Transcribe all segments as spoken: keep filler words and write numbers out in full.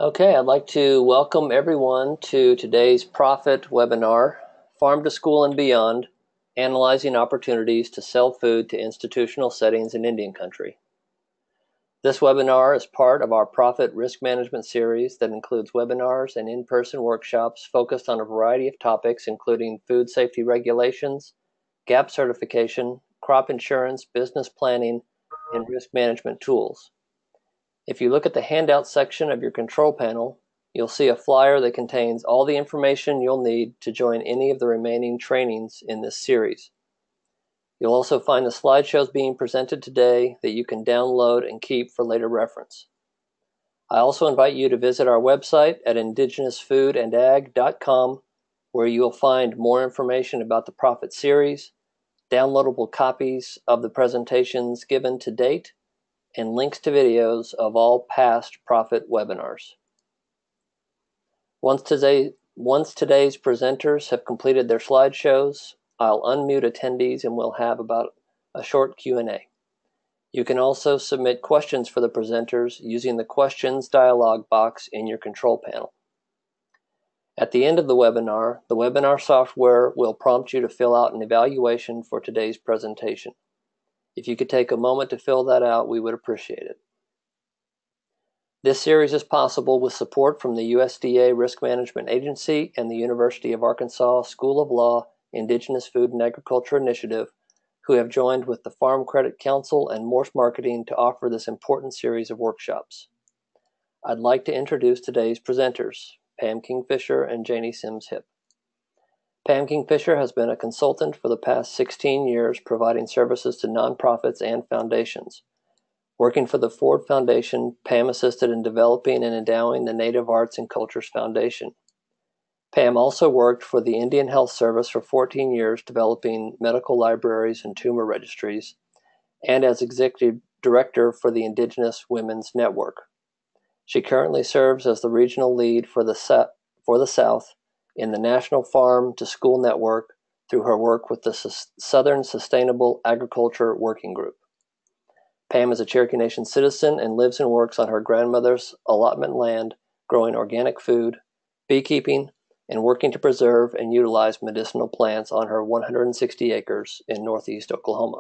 Okay, I'd like to welcome everyone to today's Profit webinar, Farm to School and Beyond, Analyzing Opportunities to Sell Food to Institutional Settings in Indian Country. This webinar is part of our Profit Risk Management series that includes webinars and in-person workshops focused on a variety of topics including food safety regulations, GAP certification, crop insurance, business planning, and risk management tools. If you look at the handout section of your control panel, you'll see a flyer that contains all the information you'll need to join any of the remaining trainings in this series. You'll also find the slideshows being presented today that you can download and keep for later reference. I also invite you to visit our website at indigenous food and ag dot com, where you will find more information about the Profit series, downloadable copies of the presentations given to date, and links to videos of all past Profit webinars. Once, today, once today's presenters have completed their slideshows, I'll unmute attendees and we'll have about a short Q and A. You can also submit questions for the presenters using the questions dialog box in your control panel. At the end of the webinar, the webinar software will prompt you to fill out an evaluation for today's presentation. If you could take a moment to fill that out, we would appreciate it. This series is possible with support from the U S D A Risk Management Agency and the University of Arkansas School of Law Indigenous Food and Agriculture Initiative, who have joined with the Farm Credit Council and Morse Marketing to offer this important series of workshops. I'd like to introduce today's presenters, Pam Kingfisher and Janie Sims Hipp. Pam Kingfisher has been a consultant for the past sixteen years providing services to nonprofits and foundations. Working for the Ford Foundation, Pam assisted in developing and endowing the Native Arts and Cultures Foundation. Pam also worked for the Indian Health Service for fourteen years developing medical libraries and tumor registries, and as executive director for the Indigenous Women's Network. She currently serves as the regional lead for the, for the South in the National Farm to School Network through her work with the Southern Sustainable Agriculture Working Group. Pam is a Cherokee Nation citizen and lives and works on her grandmother's allotment land, growing organic food, beekeeping, and working to preserve and utilize medicinal plants on her one hundred sixty acres in northeast Oklahoma.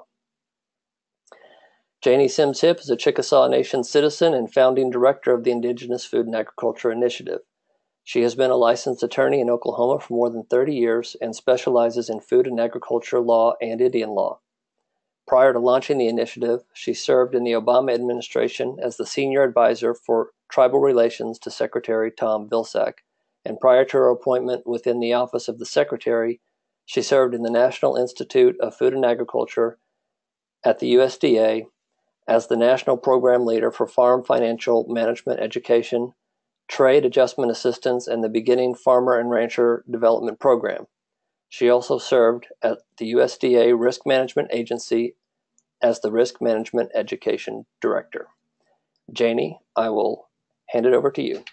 Janie Sims Hipp is a Chickasaw Nation citizen and founding director of the Indigenous Food and Agriculture Initiative. She has been a licensed attorney in Oklahoma for more than thirty years and specializes in food and agriculture law and Indian law. Prior to launching the initiative, she served in the Obama administration as the senior advisor for tribal relations to Secretary Tom Vilsack, and prior to her appointment within the office of the secretary, she served in the National Institute of Food and Agriculture at the U S D A as the national program leader for farm financial management education, trade adjustment assistance, and the beginning farmer and rancher development program. She also served at the U S D A Risk Management Agency as the Risk Management Education Director. Janie, I will hand it over to you.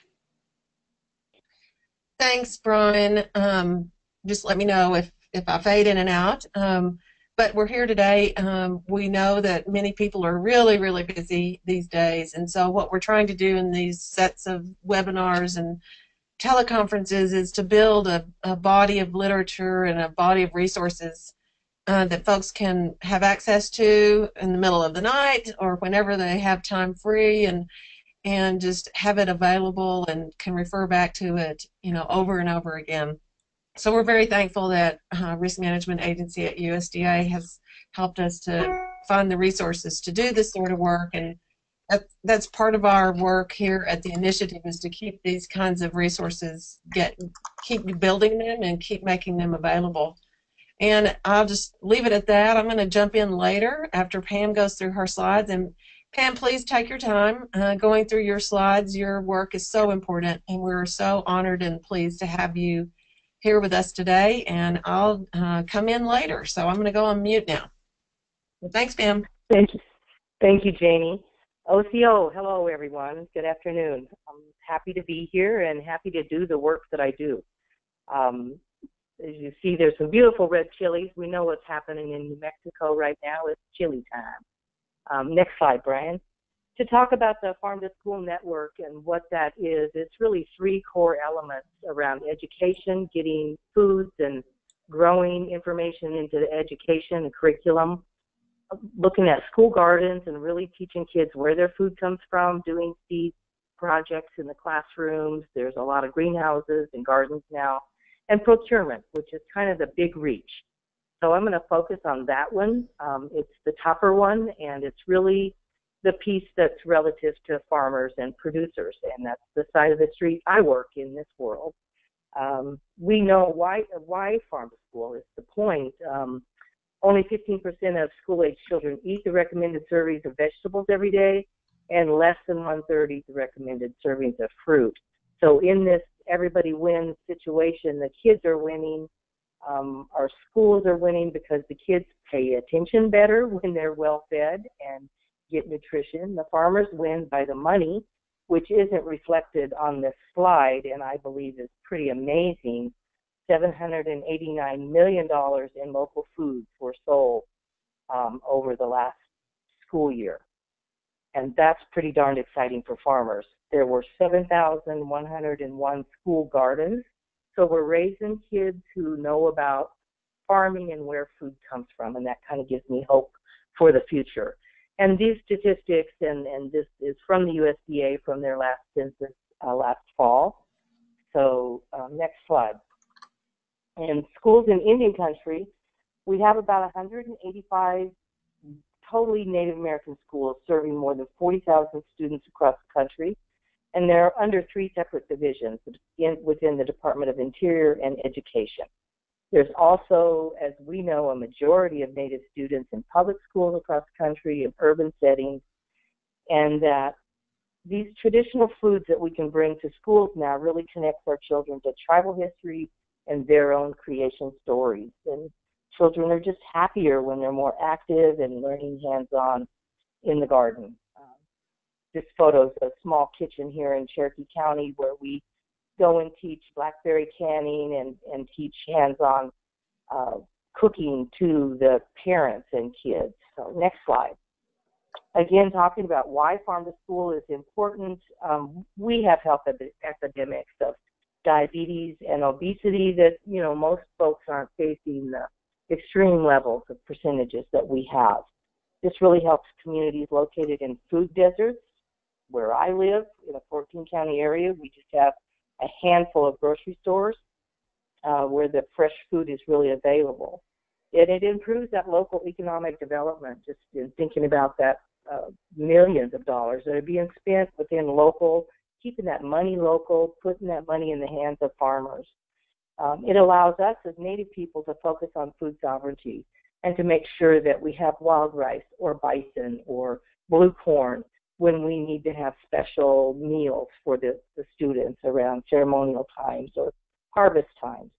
Thanks, Brian. Um, just let me know if, if I fade in and out. Um, but we're here today. Um, we know that many people are really, really busy these days. And so what we're trying to do in these sets of webinars and teleconferences is to build a, a body of literature and a body of resources uh, that folks can have access to in the middle of the night or whenever they have time free, and and just have it available and can refer back to it, you know, over and over again. So we're very thankful that uh, Risk Management Agency at U S D A has helped us to find the resources to do this sort of work, and that, that's part of our work here at the initiative, is to keep these kinds of resources, get keep building them and keep making them available. And I'll just leave it at that. I'm going to jump in later after Pam goes through her slides. And Pam, please take your time uh, going through your slides. Your work is so important, and we're so honored and pleased to have you here with us today. And I'll uh, come in later. So I'm going to go on mute now. Well, thanks, Pam. Thank you. Thank you, Janie. O C O, hello, everyone. Good afternoon. I'm happy to be here and happy to do the work that I do. Um, as you see, there's some beautiful red chilies. We know what's happening in New Mexico right now. It's chili time. Um, next slide, Brian. to talk about the Farm to School Network and what that is, it's really three core elements around education, getting foods and growing information into the education and curriculum, looking at school gardens and really teaching kids where their food comes from, doing seed projects in the classrooms. There's a lot of greenhouses and gardens now, and procurement, which is kind of the big reach. So I'm going to focus on that one. Um, it's the tougher one, and it's really the piece that's relative to farmers and producers, and that's the side of the street I work in this world. Um, we know why why farm to school is the point. Um, only fifteen percent of school-age children eat the recommended servings of vegetables every day, and less than one-third eat the recommended servings of fruit. So in this everybody wins situation, the kids are winning, um, our schools are winning because the kids pay attention better when they're well-fed and get nutrition. The farmers win by the money, which isn't reflected on this slide, and I believe is pretty amazing. seven hundred eighty-nine million dollars in local foods were sold um, over the last school year. And that's pretty darn exciting for farmers. There were seven thousand one hundred one school gardens. So we're raising kids who know about farming and where food comes from, and that kind of gives me hope for the future. And these statistics, and, and this is from the U S D A from their last census uh, last fall. So um, next slide. In schools in Indian country, we have about one hundred eighty-five totally Native American schools serving more than forty thousand students across the country, and they're under three separate divisions in, within the Department of Interior and Education. There's also, as we know, a majority of Native students in public schools across the country, in urban settings, and that these traditional foods that we can bring to schools now really connects our children to tribal history and their own creation stories. And children are just happier when they're more active and learning hands-on in the garden. Um, this photo's a small kitchen here in Cherokee County where we go and teach blackberry canning and, and teach hands-on uh, cooking to the parents and kids. So next slide. Again, talking about why farm to school is important. Um, we have health ep- epidemics of diabetes and obesity that, you know, most folks aren't facing the extreme levels of percentages that we have. This really helps communities located in food deserts. Where I live, in a fourteen county area, we just have a handful of grocery stores uh, where the fresh food is really available. And it improves that local economic development, just in thinking about that uh, millions of dollars that are being spent within local, keeping that money local, putting that money in the hands of farmers. Um, it allows us as Native people to focus on food sovereignty and to make sure that we have wild rice or bison or blue corn when we need to have special meals for the, the students around ceremonial times or harvest times.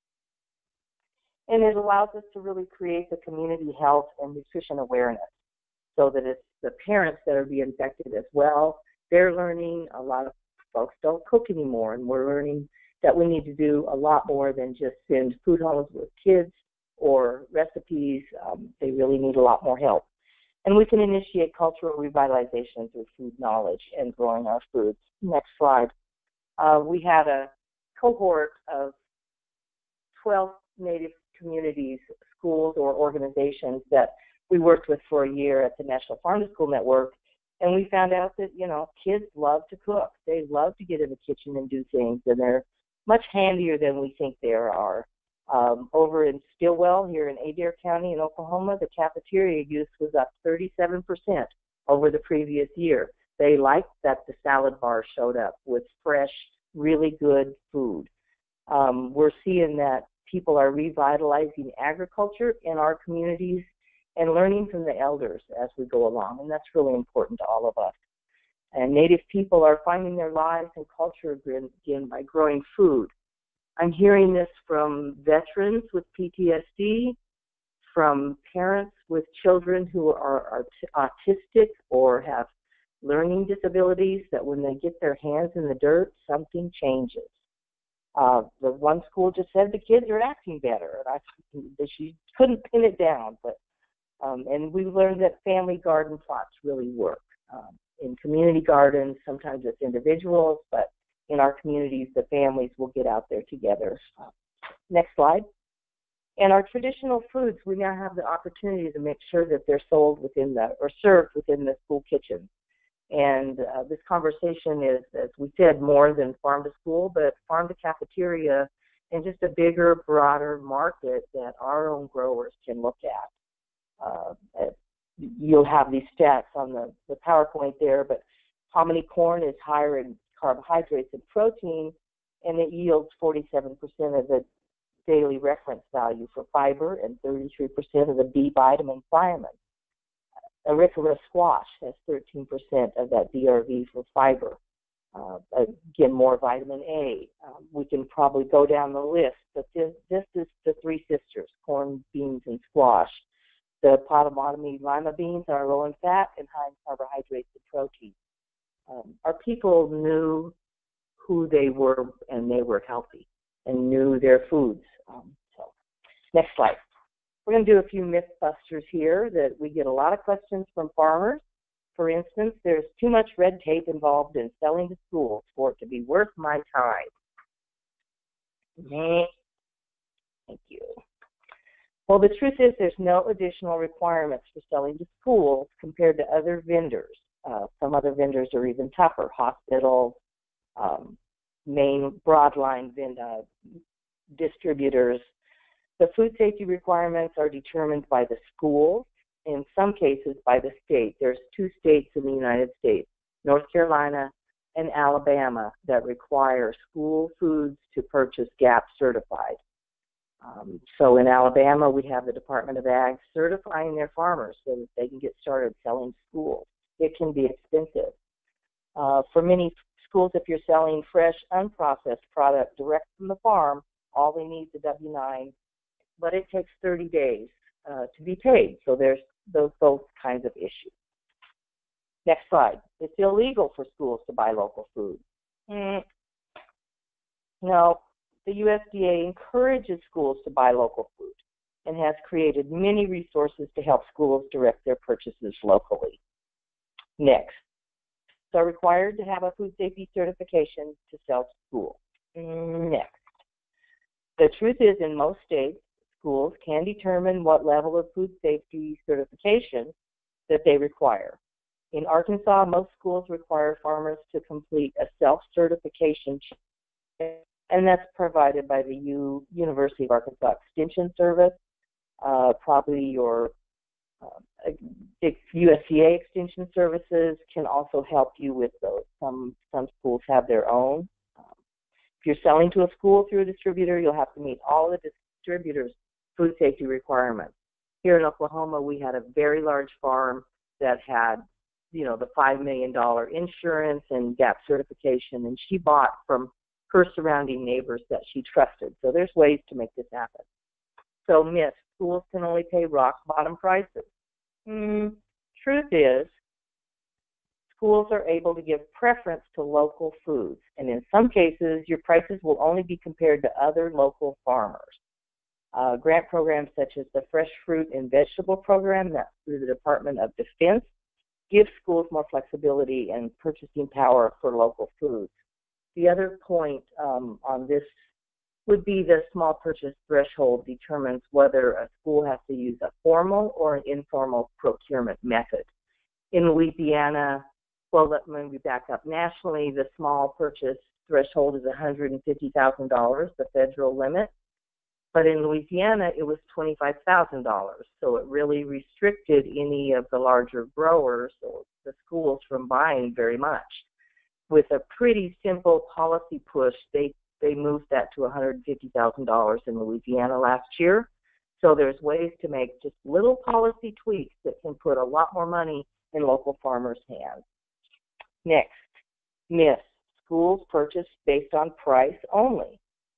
And it allows us to really create the community health and nutrition awareness so that it's the parents that are being affected as well. They're learning. A lot of folks don't cook anymore, and we're learning that we need to do a lot more than just send food homes with kids or recipes. Um, they really need a lot more help. And we can initiate cultural revitalization through food knowledge and growing our foods. Next slide. Uh, we had a cohort of twelve Native communities, schools, or organizations that we worked with for a year at the National Farm to School Network, and we found out that, you know, kids love to cook. They love to get in the kitchen and do things, and they're much handier than we think they are. Um, over in Stillwell, here in Adair County in Oklahoma, the cafeteria use was up thirty-seven percent over the previous year. They liked that the salad bar showed up with fresh, really good food. Um, we're seeing that people are revitalizing agriculture in our communities and learning from the elders as we go along, and that's really important to all of us. And Native people are finding their lives and culture again by growing food. I'm hearing this from veterans with P T S D, from parents with children who are autistic or have learning disabilities, that when they get their hands in the dirt, something changes. Uh, the one school just said the kids are acting better, and I, she couldn't pin it down. But um, and we learned that family garden plots really work. Um, in community gardens. Sometimes it's individuals, but in our communities, the families will get out there together. Next slide. And our traditional foods, we now have the opportunity to make sure that they're sold within the, or served within the school kitchen. And uh, this conversation is, as we said, more than farm to school, but farm to cafeteria, and just a bigger, broader market that our own growers can look at. Uh, you'll have these stats on the, the PowerPoint there, but hominy corn is higher in carbohydrates and protein, and it yields forty-seven percent of the daily reference value for fiber and thirty-three percent of the B vitamin thiamine. Auricula squash has thirteen percent of that D R V for fiber. Uh, again, more vitamin A. Um, we can probably go down the list, but this, this is the three sisters, corn, beans, and squash. The Potamotomy lima beans are low in fat and high in carbohydrates and protein. Um, our people knew who they were, and they were healthy and knew their foods. Um, so, next slide. We're going to do a few myth busters here that we get a lot of questions from farmers. For instance, there's too much red tape involved in selling to schools for it to be worth my time. Thank you. Well, the truth is there's no additional requirements for selling to schools compared to other vendors. Uh, some other vendors are even tougher, hospitals, um, main broadline uh, distributors. The food safety requirements are determined by the schools, in some cases by the state. There's two states in the United States, North Carolina and Alabama, that require school foods to purchase GAP certified. Um, so in Alabama, we have the Department of Ag certifying their farmers so that they can get started selling to schools. It can be expensive. Uh, for many schools, if you're selling fresh, unprocessed product direct from the farm, all they need is a W nine, but it takes thirty days uh, to be paid. So there's those both kinds of issues. Next slide. It's illegal for schools to buy local food. Mm. No, the U S D A encourages schools to buy local food and has created many resources to help schools direct their purchases locally. Next. So are required to have a food safety certification to sell to schools. Next. The truth is, in most states, schools can determine what level of food safety certification that they require. In Arkansas, most schools require farmers to complete a self-certification check, and that's provided by the U University of Arkansas Extension Service, uh, probably your uh, U S D A Extension Services can also help you with those. Some, some schools have their own. Um, if you're selling to a school through a distributor, you'll have to meet all the distributors' food safety requirements. Here in Oklahoma, we had a very large farm that had, you know, the five million dollar insurance and GAP certification, and she bought from her surrounding neighbors that she trusted. So there's ways to make this happen. So myth, schools can only pay rock bottom prices. Mm, truth is, schools are able to give preference to local foods, and in some cases, your prices will only be compared to other local farmers. Uh, grant programs such as the Fresh Fruit and Vegetable Program, that's through the Department of Defense, give schools more flexibility and purchasing power for local foods. The other point um, on this would be the small purchase threshold determines whether a school has to use a formal or an informal procurement method. In Louisiana, well, let me back up. Nationally, the small purchase threshold is one hundred fifty thousand dollars, the federal limit. But in Louisiana, it was twenty-five thousand dollars. So it really restricted any of the larger growers or the schools from buying very much. With a pretty simple policy push, they, they moved that to one hundred fifty thousand dollars in Louisiana last year. So there's ways to make just little policy tweaks that can put a lot more money in local farmers' hands. Next, myth, schools purchase based on price only.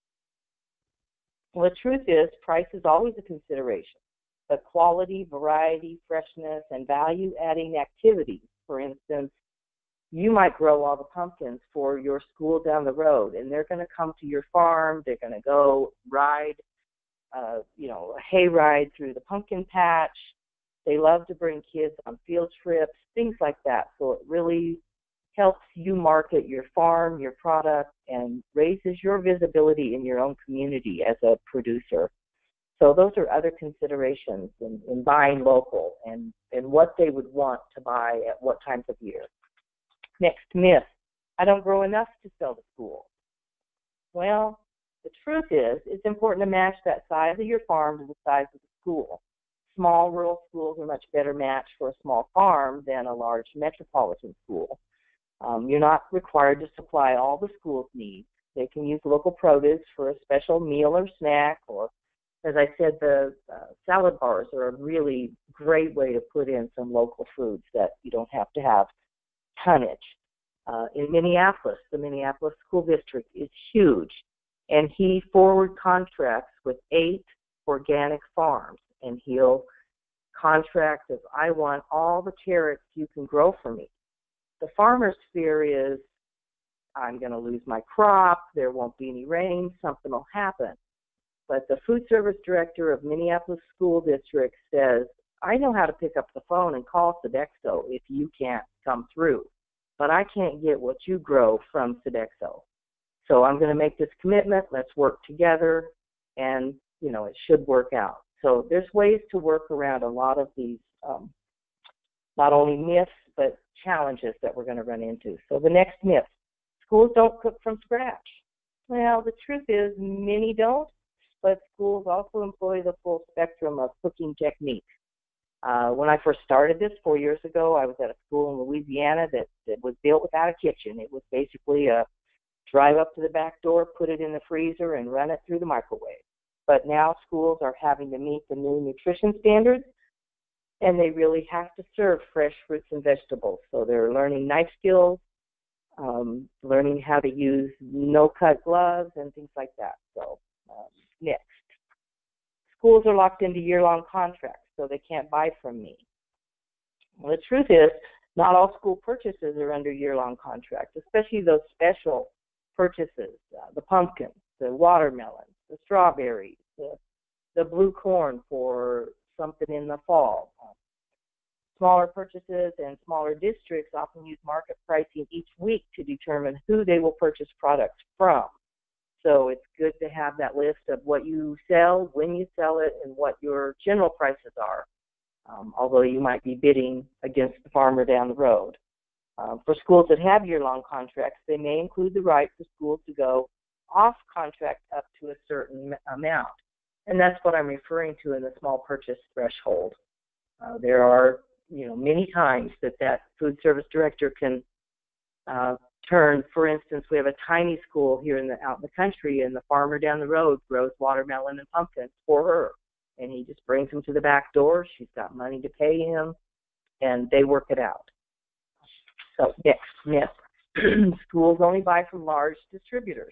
Well, the truth is, price is always a consideration. But quality, variety, freshness, and value-adding activities, for instance, you might grow all the pumpkins for your school down the road, and they're going to come to your farm. They're going to go ride, uh, you know, a hay ride through the pumpkin patch. They love to bring kids on field trips, things like that. So it really helps you market your farm, your product, and raises your visibility in your own community as a producer. So those are other considerations in, in buying local and, and what they would want to buy at what times of year. Next myth, I don't grow enough to sell to school. Well, the truth is, it's important to match that size of your farm to the size of the school. Small rural schools are a much better match for a small farm than a large metropolitan school. Um, you're not required to supply all the school's needs. They can use local produce for a special meal or snack, or, as I said, the uh, salad bars are a really great way to put in some local foods that you don't have to have tonnage. Uh, in Minneapolis, the Minneapolis School District is huge, and he forward contracts with eight organic farms, and he'll contract if I want all the carrots you can grow for me. The farmer's fear is, I'm going to lose my crop, there won't be any rain, something will happen. But the food service director of Minneapolis School District says, I know how to pick up the phone and call Sodexo if you can't come through, but I can't get what you grow from Sodexo. So I'm going to make this commitment, let's work together, and, you know, it should work out. So there's ways to work around a lot of these, um, not only myths, but challenges that we're going to run into. So the next myth, schools don't cook from scratch. Well, the truth is many don't, but schools also employ the full spectrum of cooking techniques. Uh, when I first started this four years ago, I was at a school in Louisiana that, that was built without a kitchen. It was basically a drive up to the back door, put it in the freezer, and run it through the microwave. But now schools are having to meet the new nutrition standards, and they really have to serve fresh fruits and vegetables. So they're learning knife skills, um, learning how to use no-cut gloves and things like that. So um, next. Schools are locked into year-long contracts, so they can't buy from me. Well, the truth is, not all school purchases are under year-long contracts, especially those special purchases, uh, the pumpkins, the watermelons, the strawberries, the, the blue corn for something in the fall. Uh, smaller purchases and smaller districts often use market pricing each week to determine who they will purchase products from. So it's good to have that list of what you sell, when you sell it, and what your general prices are, um, although you might be bidding against the farmer down the road. Uh, for schools that have year-long contracts, they may include the right for schools to go off contract up to a certain amount. And that's what I'm referring to in the small purchase threshold. Uh, there are, you know, many times that that food service director can uh, turn, for instance, we have a tiny school here in the out in the country, and the farmer down the road grows watermelon and pumpkins for her, and he just brings them to the back door. She's got money to pay him, and they work it out. So next myth: schools only buy from large distributors.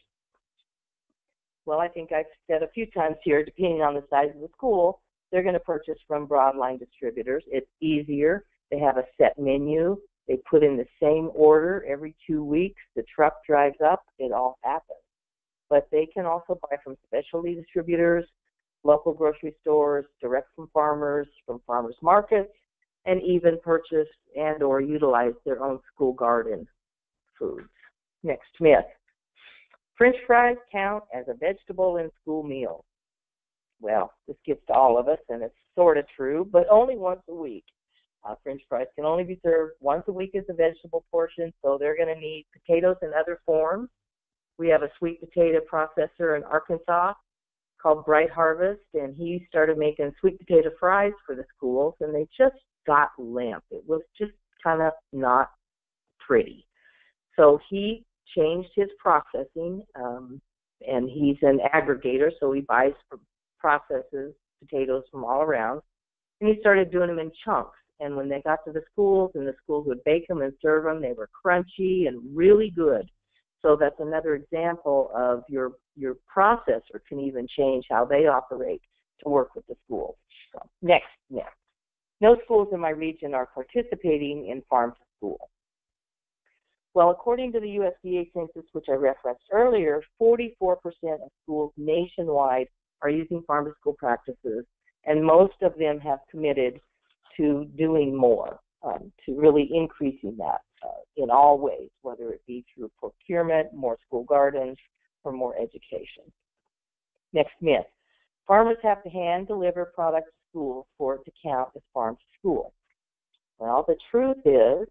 Well, I think I've said a few times here, depending on the size of the school, they're going to purchase from broadline distributors. It's easier. They have a set menu. They put in the same order every two weeks. The truck drives up. It all happens. But they can also buy from specialty distributors, local grocery stores, direct from farmers, from farmers markets, and even purchase and or utilize their own school garden foods. Next myth: French fries count as a vegetable in school meals. Well, this gets to all of us, and it's sort of true, but only once a week. Uh, French fries can only be served once a week as a vegetable portion, so they're going to need potatoes in other forms. We have a sweet potato processor in Arkansas called Bright Harvest, and he started making sweet potato fries for the schools, and they just got limp. It was just kind of not pretty. So he changed his processing, um, and he's an aggregator, so he buys, processes potatoes from all around, and he started doing them in chunks. And when they got to the schools, and the schools would bake them and serve them, they were crunchy and really good. So that's another example of your your processor can even change how they operate to work with the schools. So next, next. No schools in my region are participating in farm to school. Well, according to the U S D A census, which I referenced earlier, forty-four percent of schools nationwide are using farm to school practices, and most of them have committed to doing more, um, to really increasing that uh, in all ways, whether it be through procurement, more school gardens, or more education. Next myth. Farmers have to hand deliver products to schools for it to count as farm to school. Well, the truth is,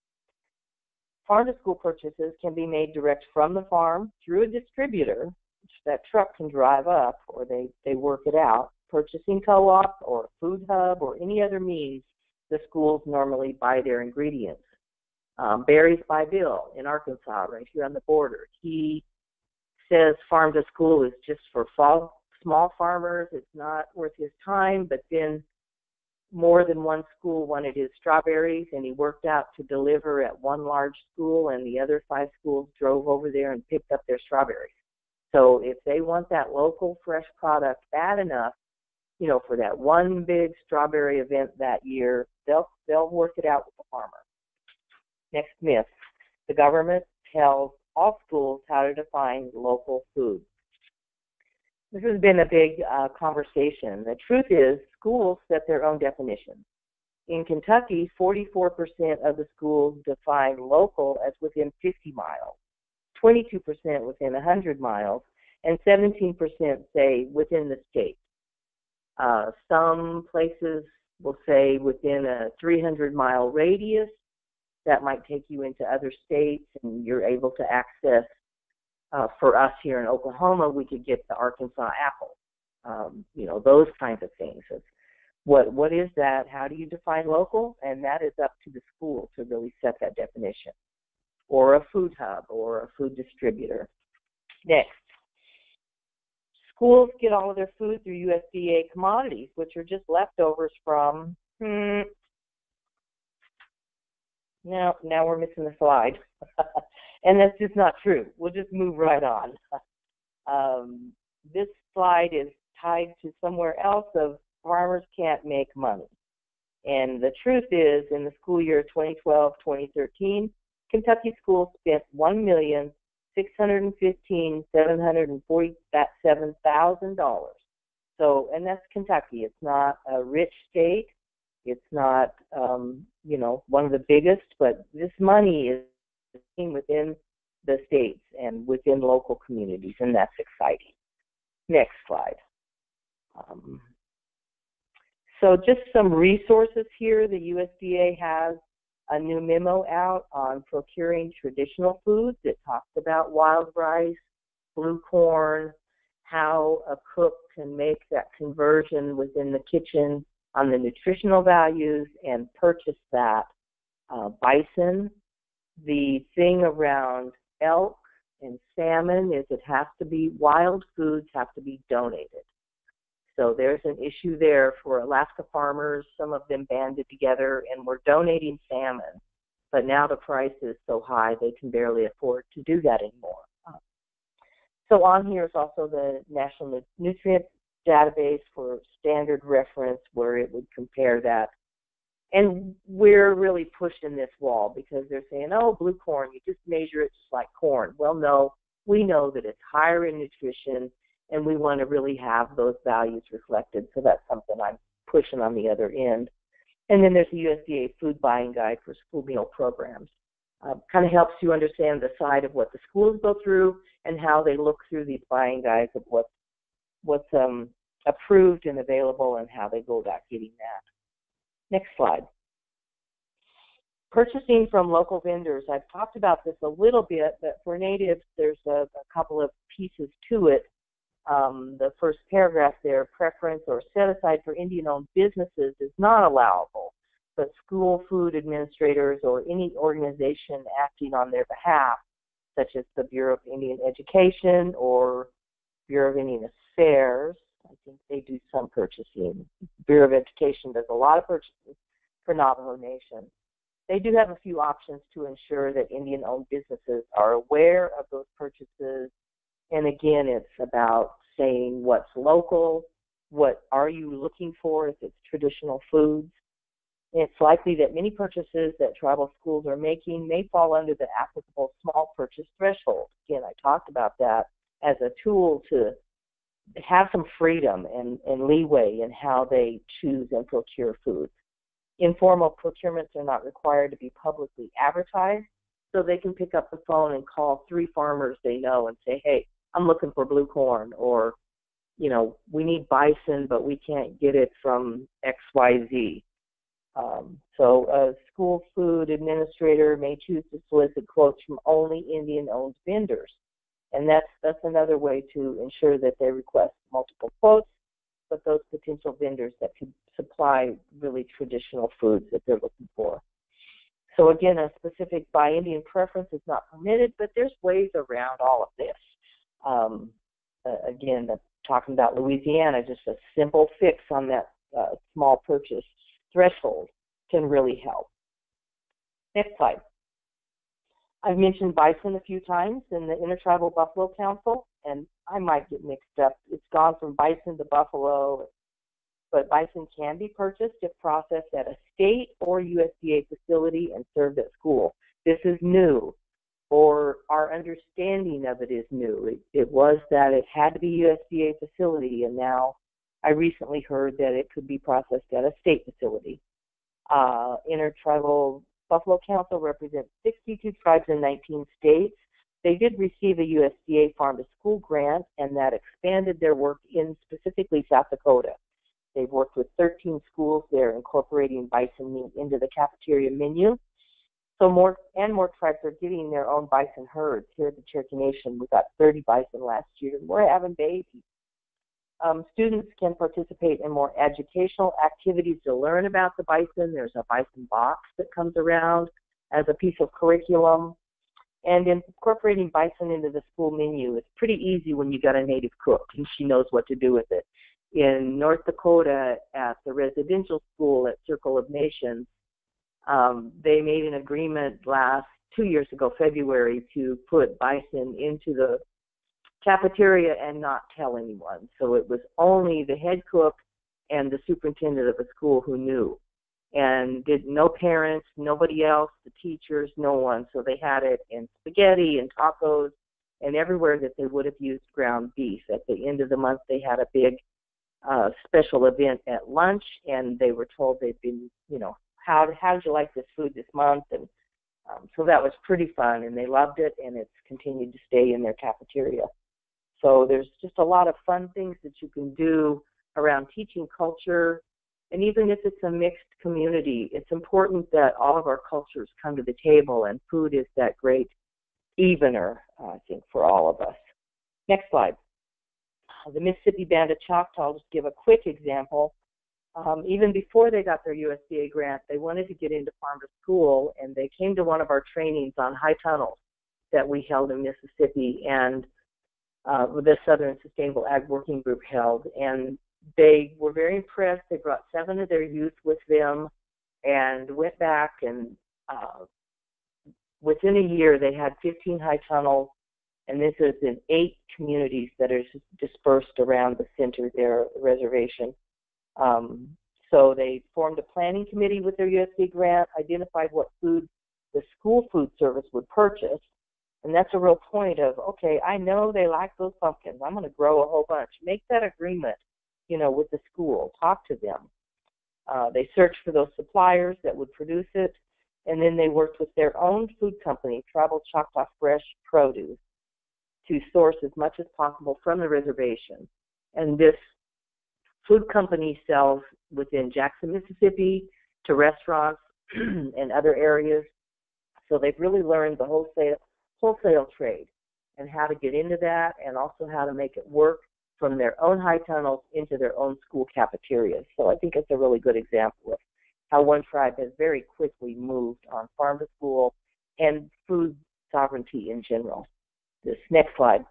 farm to school purchases can be made direct from the farm through a distributor, which that truck can drive up, or they, they work it out, purchasing co-op or food hub or any other means the schools normally buy their ingredients. Um, Barry's by Bill in Arkansas, right here on the border. He says farm to school is just for fall, small farmers. It's not worth his time, but then more than one school wanted his strawberries, and he worked out to deliver at one large school, and the other five schools drove over there and picked up their strawberries. So if they want that local fresh product bad enough, you know, for that one big strawberry event that year, they'll they'll work it out with the farmer. Next myth. The government tells all schools how to define local food. This has been a big uh, conversation. The truth is, schools set their own definitions. In Kentucky, forty-four percent of the schools define local as within fifty miles, twenty-two percent within one hundred miles, and seventeen percent say within the state. Uh, some places will say within a three hundred mile radius. That might take you into other states, and you're able to access. Uh, for us here in Oklahoma, we could get the Arkansas apple. Um, you know, those kinds of things. It's what what is that? How do you define local? And that is up to the school to really set that definition, or a food hub, or a food distributor. Next. Schools get all of their food through U S D A commodities, which are just leftovers from, hmm, now, now we're missing the slide. And that's just not true. We'll just move right on. Um, this slide is tied to somewhere else of farmers can't make money. And the truth is, in the school year twenty twelve twenty thirteen, Kentucky schools spent one million six hundred fifteen thousand seven hundred forty-seven dollars. So, and that's Kentucky. It's not a rich state. It's not, um, you know, one of the biggest, but this money is within the states and within local communities, and that's exciting. Next slide. Um, so just some resources here. The U S D A has a new memo out on procuring traditional foods. It talks about wild rice, blue corn, how a cook can make that conversion within the kitchen on the nutritional values and purchase that. Uh, bison. The thing around elk and salmon is it has to be, wild foods have to be donated. So there's an issue there for Alaska farmers. Some of them banded together and were donating salmon. But now the price is so high they can barely afford to do that anymore. Uh, so on here is also the National Nutrient Database for standard reference where it would compare that. And we're really pushing this wall because they're saying, oh, blue corn, you just measure it just like corn. Well, no, we know that it's higher in nutrition, and we want to really have those values reflected. So that's something I'm pushing on the other end. And then there's the U S D A Food Buying Guide for School Meal Programs. Uh, kind of helps you understand the side of what the schools go through and how they look through these buying guides of what, what's um, approved and available and how they go about getting that. Next slide. Purchasing from local vendors. I've talked about this a little bit, but for natives, there's a, a couple of pieces to it. Um, the first paragraph there, preference or set aside for Indian-owned businesses is not allowable, but school food administrators or any organization acting on their behalf, such as the Bureau of Indian Education or Bureau of Indian Affairs, I think they do some purchasing. Bureau of Education does a lot of purchases for Navajo Nation. They do have a few options to ensure that Indian-owned businesses are aware of those purchases. And again, it's about saying what's local, what are you looking for if it's traditional foods. It's likely that many purchases that tribal schools are making may fall under the applicable small purchase threshold. Again, I talked about that as a tool to have some freedom and, and leeway in how they choose and procure foods. Informal procurements are not required to be publicly advertised, so they can pick up the phone and call three farmers they know and say, hey, I'm looking for blue corn, or, you know, we need bison, but we can't get it from X Y Z. Um, so a school food administrator may choose to solicit quotes from only Indian-owned vendors. And that's, that's another way to ensure that they request multiple quotes, but those potential vendors that could supply really traditional foods that they're looking for. So again, a specific Buy Indian preference is not permitted, but there's ways around all of this. Um, uh, again, the, talking about Louisiana, just a simple fix on that uh, small purchase threshold can really help. Next slide. I've mentioned bison a few times in the Intertribal Buffalo Council, and I might get mixed up. It's gone from bison to buffalo, but bison can be purchased if processed at a state or U S D A facility and served at school. This is new, or our understanding of it is new. It, it was that it had to be U S D A facility, and now I recently heard that it could be processed at a state facility. Uh, Intertribal Buffalo Council represents sixty-two tribes in nineteen states. They did receive a U S D A Farm to School grant, and that expanded their work in specifically South Dakota. They've worked with thirteen schools there, incorporating bison meat into the cafeteria menu. So more and more tribes are getting their own bison herds. Here at the Cherokee Nation, we got thirty bison last year, and we're having babies. Um, students can participate in more educational activities to learn about the bison. There's a bison box that comes around as a piece of curriculum. And incorporating bison into the school menu is pretty easy when you got a native cook and she knows what to do with it. In North Dakota, at the residential school at Circle of Nations, um, they made an agreement last two years ago, February, to put bison into the cafeteria and not tell anyone. So it was only the head cook and the superintendent of the school who knew. And did no parents, nobody else, the teachers, no one. So they had it in spaghetti and tacos and everywhere that they would have used ground beef. At the end of the month, they had a big uh, special event at lunch, and they were told they'd been, you know, how how did you like this food this month? And um, so that was pretty fun, and they loved it, and it's continued to stay in their cafeteria. So there's just a lot of fun things that you can do around teaching culture. And even if it's a mixed community, it's important that all of our cultures come to the table, and food is that great evener, uh, I think, for all of us. Next slide. The Mississippi Band of Choctaw, I'll just give a quick example. Um, even before they got their U S D A grant, they wanted to get into farm to school, and they came to one of our trainings on high tunnels that we held in Mississippi, and uh, the Southern Sustainable Ag Working Group held, and they were very impressed. They brought seven of their youth with them and went back, and uh, within a year they had fifteen high tunnels, and this is in eight communities that are dispersed around the center there, the reservation. Um, so they formed a planning committee with their U S D A grant, identified what food the school food service would purchase, and that's a real point of, okay, I know they like those pumpkins. I'm going to grow a whole bunch. Make that agreement, you know, with the school. Talk to them. Uh, they searched for those suppliers that would produce it, and then they worked with their own food company, Tribal Choctaw Fresh Produce, to source as much as possible from the reservation. And this food company sells within Jackson, Mississippi, to restaurants and other areas. So they've really learned the wholesale wholesale trade and how to get into that, and also how to make it work from their own high tunnels into their own school cafeterias. So I think it's a really good example of how one tribe has very quickly moved on farm to school and food sovereignty in general. This next slide.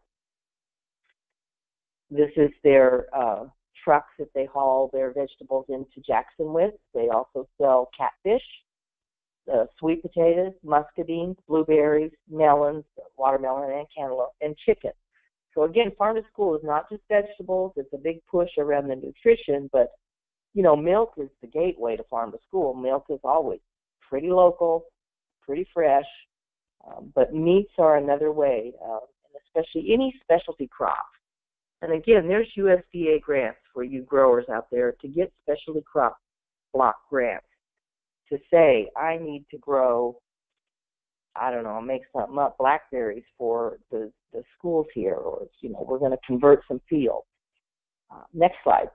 This is their uh, trucks that they haul their vegetables into Jackson with. They also sell catfish, uh, sweet potatoes, muscadines, blueberries, melons, watermelon, and cantaloupe, and chicken. So again, farm to school is not just vegetables. It's a big push around the nutrition, but, you know, milk is the gateway to farm to school. Milk is always pretty local, pretty fresh, um, but meats are another way, uh, and especially any specialty crops. And again, there's U S D A grants for you growers out there to get specialty crop block grants. to say, I need to grow, I don't know, I'll make something up, blackberries for the, the schools here, or, you know, we're going to convert some fields. Uh, next slide.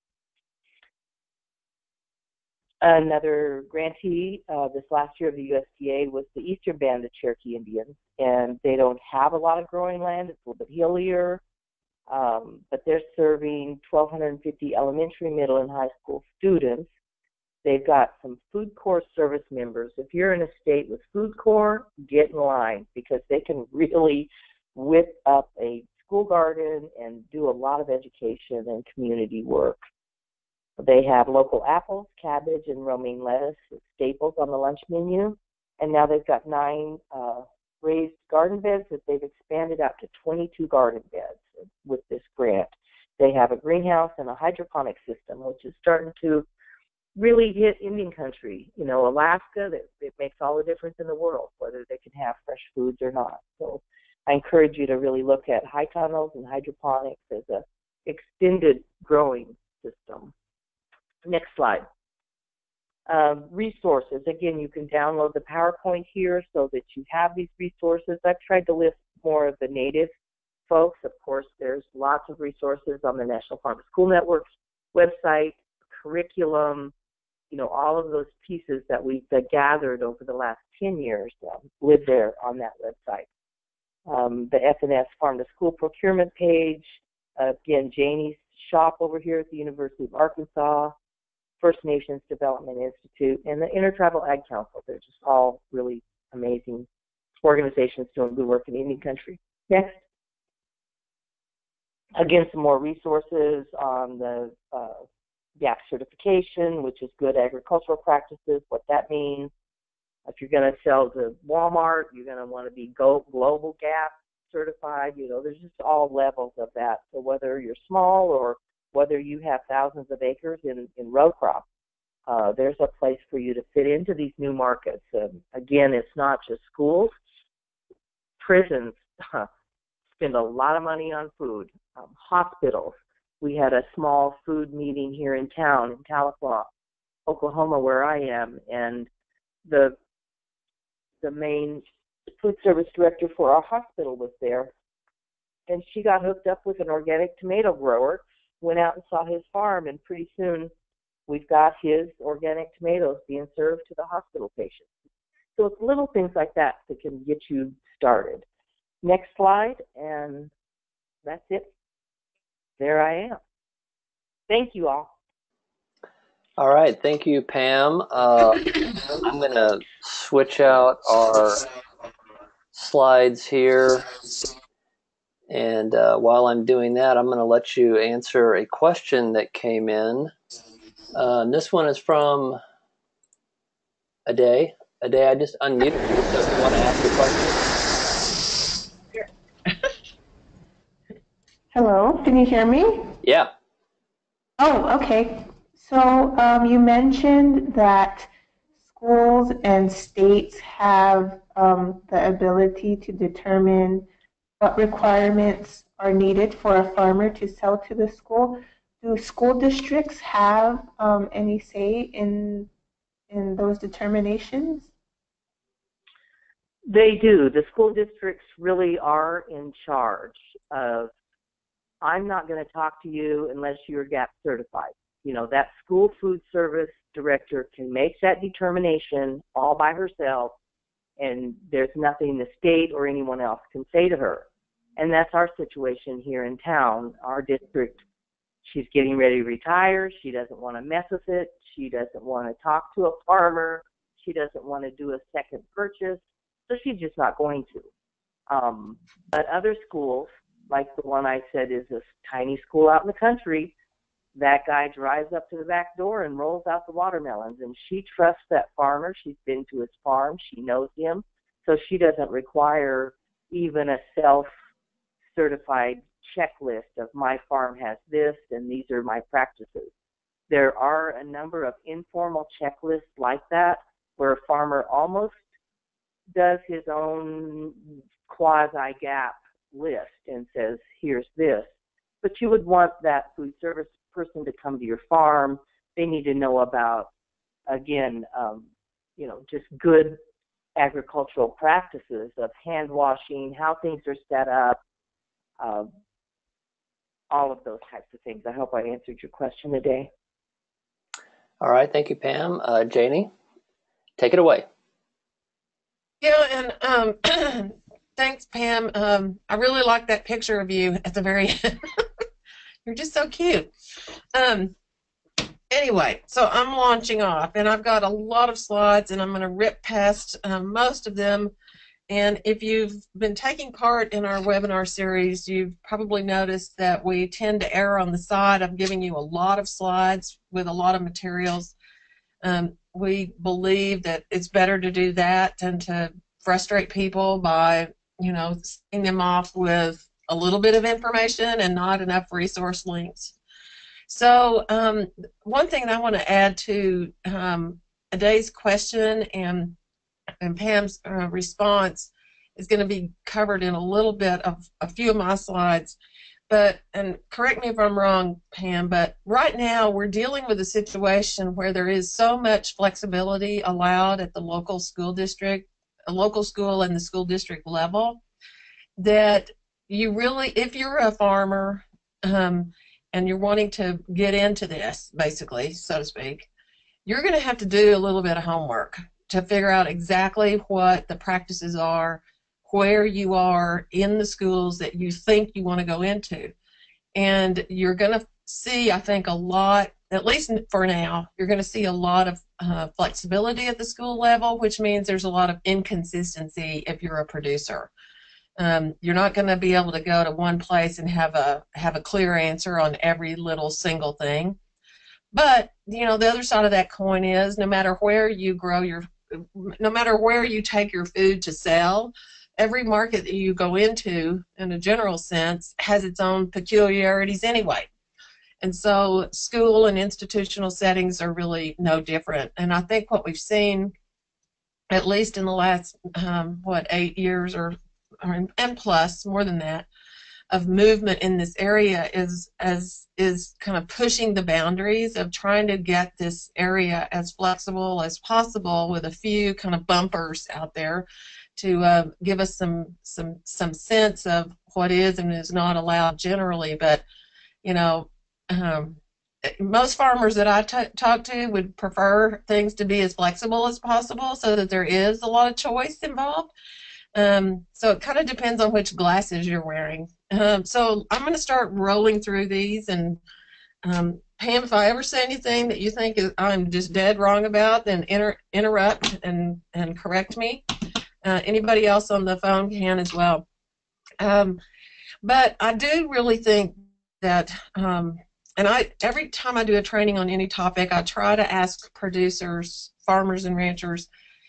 Another grantee uh, this last year of the U S D A was the Eastern Band of Cherokee Indians, and they don't have a lot of growing land. It's a little bit hillier, um, but they're serving twelve fifty elementary, middle, and high school students. They've got some Food Corps service members. If you're in a state with Food Corps, get in line, because they can really whip up a school garden and do a lot of education and community work. They have local apples, cabbage, and romaine lettuce staples on the lunch menu. And now they've got nine uh, raised garden beds that they've expanded out to twenty-two garden beds with this grant. They have a greenhouse and a hydroponic system, which is starting to really hit Indian country. You know, Alaska, that it makes all the difference in the world, whether they can have fresh foods or not. So I encourage you to really look at high tunnels and hydroponics as a extended growing system. Next slide. Um, resources. Again, you can download the PowerPoint here so that you have these resources. I've tried to list more of the native folks. Of course, there's lots of resources on the National Farm to School Network's website, curriculum, you know, all of those pieces that we've uh, gathered over the last ten years um, live there on that website. Um, the F N S Farm to School procurement page, uh, again, Janie's shop over here at the University of Arkansas, First Nations Development Institute, and the Intertribal Ag Council. They're just all really amazing organizations doing good work in Indian country. Next. Again, some more resources on the uh, G A P certification, which is good agricultural practices, what that means. If you're going to sell to Walmart, you're going to want to be go global G A P certified. You know, there's just all levels of that. So whether you're small or whether you have thousands of acres in, in row crop, uh, there's a place for you to fit into these new markets. Um, again, it's not just schools. Prisons spend a lot of money on food. Um, hospitals. We had a small food meeting here in town in Tahlequah, Oklahoma, where I am, and the the main food service director for our hospital was there, and she got hooked up with an organic tomato grower, went out and saw his farm, and pretty soon we've got his organic tomatoes being served to the hospital patients. So it's little things like that that can get you started. Next slide, and that's it. There I am. Thank you all. All right, thank you, Pam. Uh, I'm going to switch out our slides here. And uh, while I'm doing that, I'm going to let you answer a question that came in. Uh, and this one is from Ade. Ade, I just unmuted you, so if you want to ask a question. Hello, can you hear me? Yeah. Oh, okay. So um, you mentioned that schools and states have um, the ability to determine what requirements are needed for a farmer to sell to the school. Do school districts have um, any say in in those determinations? They do. The school districts really are in charge of, I'm not going to talk to you unless you're G A P certified. You know, that school food service director can make that determination all by herself, and there's nothing the state or anyone else can say to her. And that's our situation here in town. Our district, she's getting ready to retire. She doesn't want to mess with it. She doesn't want to talk to a farmer. She doesn't want to do a second purchase. So she's just not going to. Um, but other schools, like the one I said is a tiny school out in the country, that guy drives up to the back door and rolls out the watermelons, and she trusts that farmer. She's been to his farm. She knows him. So she doesn't require even a self-certified checklist of my farm has this and these are my practices. There are a number of informal checklists like that where a farmer almost does his own quasi-G A P list and says, here's this. But you would want that food service person to come to your farm. They need to know about, again, um, you know, just good agricultural practices of hand washing, how things are set up, uh, all of those types of things. I hope I answered your question today. All right, thank you, Pam. Uh, Janie, take it away. Yeah, and um, thanks, Pam. Um, I really like that picture of you at the very end. You're just so cute. Um, anyway, so I'm launching off, and I've got a lot of slides, and I'm going to rip past um, most of them. And if you've been taking part in our webinar series, you've probably noticed that we tend to err on the side of giving you a lot of slides with a lot of materials. Um, we believe that it's better to do that than to frustrate people by, you know, setting them off with a little bit of information and not enough resource links. So um, one thing that I want to add to um, Aday's question and and Pam's uh, response is going to be covered in a little bit of a few of my slides. But, and correct me if I'm wrong, Pam, but right now we're dealing with a situation where there is so much flexibility allowed at the local school district, a local school and the school district level, that you really, if you're a farmer um, and you're wanting to get into this, basically, so to speak, you're going to have to do a little bit of homework to figure out exactly what the practices are, where you are in the schools that you think you want to go into. And you're going to see, I think, a lot, at least for now, you're going to see a lot of uh, flexibility at the school level, which means there's a lot of inconsistency if you're a producer. Um, you're not going to be able to go to one place and have a, have a clear answer on every little single thing. But, you know, the other side of that coin is no matter where you grow your no matter where you take your food to sell, every market that you go into, in a general sense, has its own peculiarities anyway. And so school and institutional settings are really no different. And I think what we've seen, at least in the last, um, what, eight years or, or and plus, more than that, of movement in this area is as is kind of pushing the boundaries of trying to get this area as flexible as possible with a few kind of bumpers out there to uh, give us some some some sense of what is and is not allowed generally. But you know, um, most farmers that I t talk to would prefer things to be as flexible as possible so that there is a lot of choice involved. Um, so it kind of depends on which glasses you're wearing. Um, so I'm going to start rolling through these, and um, Pam, if I ever say anything that you think is, I'm just dead wrong about, then inter interrupt and, and correct me. Uh, anybody else on the phone can as well. Um, but I do really think that, um, and I every time I do a training on any topic, I try to ask producers, farmers and ranchers,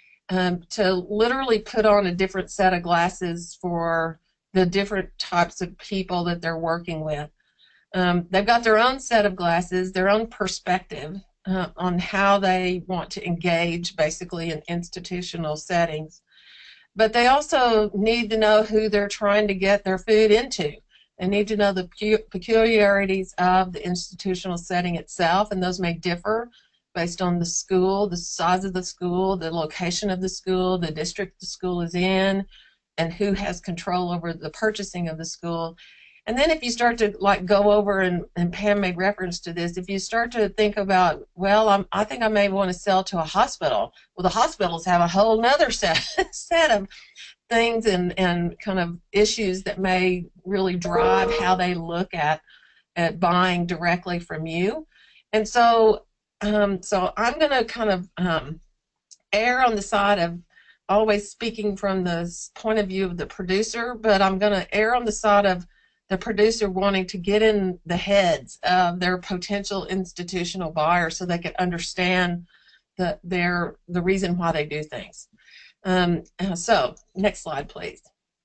Um, to literally put on a different set of glasses for the different types of people that they're working with. Um, they've got their own set of glasses, their own perspective uh, on how they want to engage basically in institutional settings. But they also need to know who they're trying to get their food into. They need to know the peculiarities of the institutional setting itself, and those may differ based on the school, the size of the school, the location of the school, the district the school is in, and who has control over the purchasing of the school. And then if you start to like go over, and, and Pam made reference to this, if you start to think about, well, I'm, I think I may want to sell to a hospital. Well, the hospitals have a whole nother set, set of things and, and kind of issues that may really drive how they look at, at buying directly from you. And so Um, so I'm going to kind of um, err on the side of always speaking from the point of view of the producer, but I'm going to err on the side of the producer wanting to get in the heads of their potential institutional buyers so they can understand the, their, the reason why they do things. Um, so next slide, please.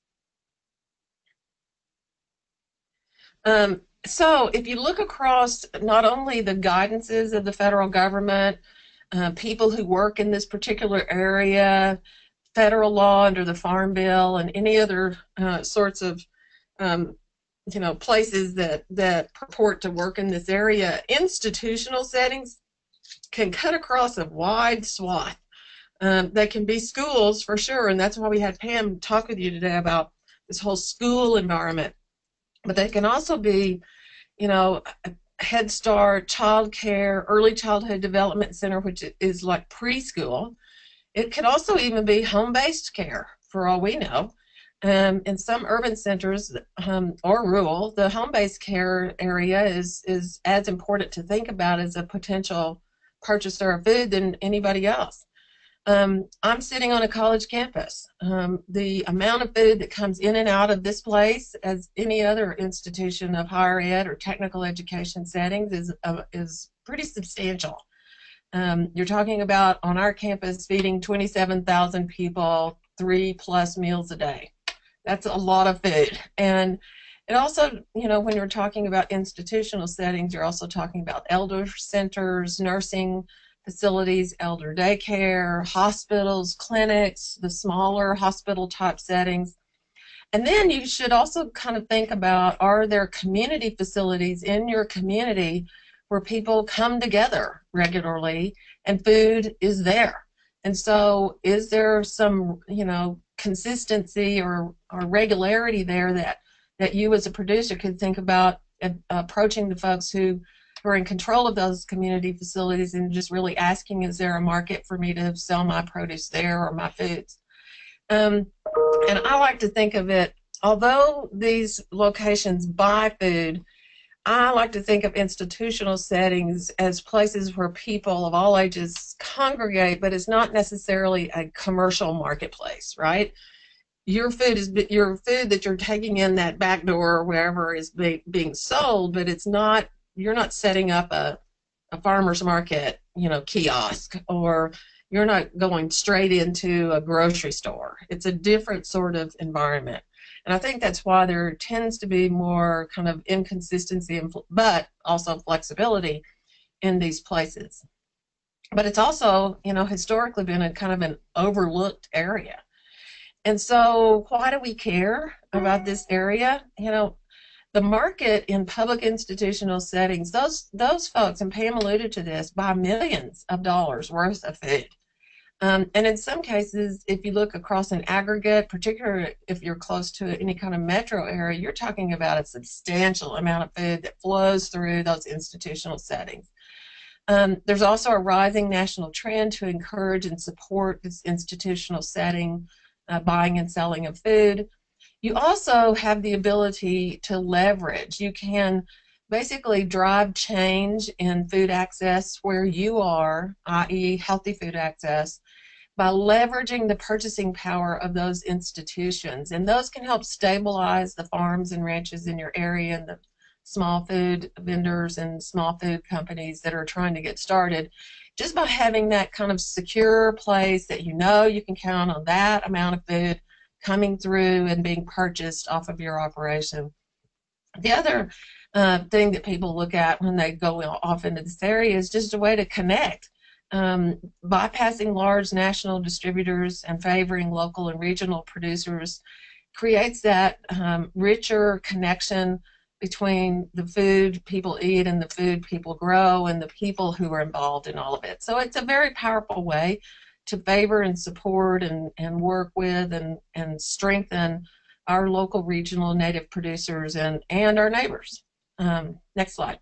Um, So if you look across not only the guidances of the federal government, uh, people who work in this particular area, federal law under the Farm Bill, and any other uh, sorts of um, you know, places that, that purport to work in this area, institutional settings can cut across a wide swath Um, they can be schools for sure, and that's why we had Pam talk with you today about this whole school environment. But they can also be, you know, Head Start, child care, early childhood development center, which is like preschool. It could also even be home-based care, for all we know. Um, in some urban centers um, or rural, the home-based care area is, is as important to think about as a potential purchaser of food than anybody else. Um, I'm sitting on a college campus. Um, the amount of food that comes in and out of this place, as any other institution of higher ed or technical education settings, is, uh, is pretty substantial. Um, you're talking about on our campus feeding twenty-seven thousand people three plus meals a day. That's a lot of food. And it also, you know, when you're talking about institutional settings, you're also talking about elder centers, nursing facilities, elder daycare, hospitals, clinics, the smaller hospital type settings. And then you should also kind of think about, are there community facilities in your community where people come together regularly and food is there? And so is there some, you know, consistency or, or regularity there that, that you as a producer could think about uh, approaching the folks who, who are in control of those community facilities and just really asking, is there a market for me to sell my produce there or my foods? Um, and I like to think of it, although these locations buy food, I like to think of institutional settings as places where people of all ages congregate, but it's not necessarily a commercial marketplace, right? Your food is your food that you're taking in that back door or wherever is be, being sold, but it's not, you're not setting up a, a farmer's market, you know, kiosk, or you're not going straight into a grocery store. It's a different sort of environment. And I think that's why there tends to be more kind of inconsistency, and, but also flexibility in these places. But it's also, you know, historically been a kind of an overlooked area. And so why do we care about this area? You know, the market in public institutional settings, those, those folks, and Pam alluded to this, buy millions of dollars worth of food. Um, and in some cases, if you look across an aggregate, particularly if you're close to any kind of metro area, you're talking about a substantial amount of food that flows through those institutional settings. Um, there's also a rising national trend to encourage and support this institutional setting, uh, buying and selling of food. You also have the ability to leverage. You can basically drive change in food access where you are, that is healthy food access, by leveraging the purchasing power of those institutions. And those can help stabilize the farms and ranches in your area and the small food vendors and small food companies that are trying to get started, just by having that kind of secure place that you know you can count on that amount of food coming through and being purchased off of your operation. The other uh, thing that people look at when they go off into this area is just a way to connect. Um, bypassing large national distributors and favoring local and regional producers creates that um, richer connection between the food people eat and the food people grow and the people who are involved in all of it. So it's a very powerful way to favor and support and, and work with and, and strengthen our local, regional, native producers and, and our neighbors. Um, next slide.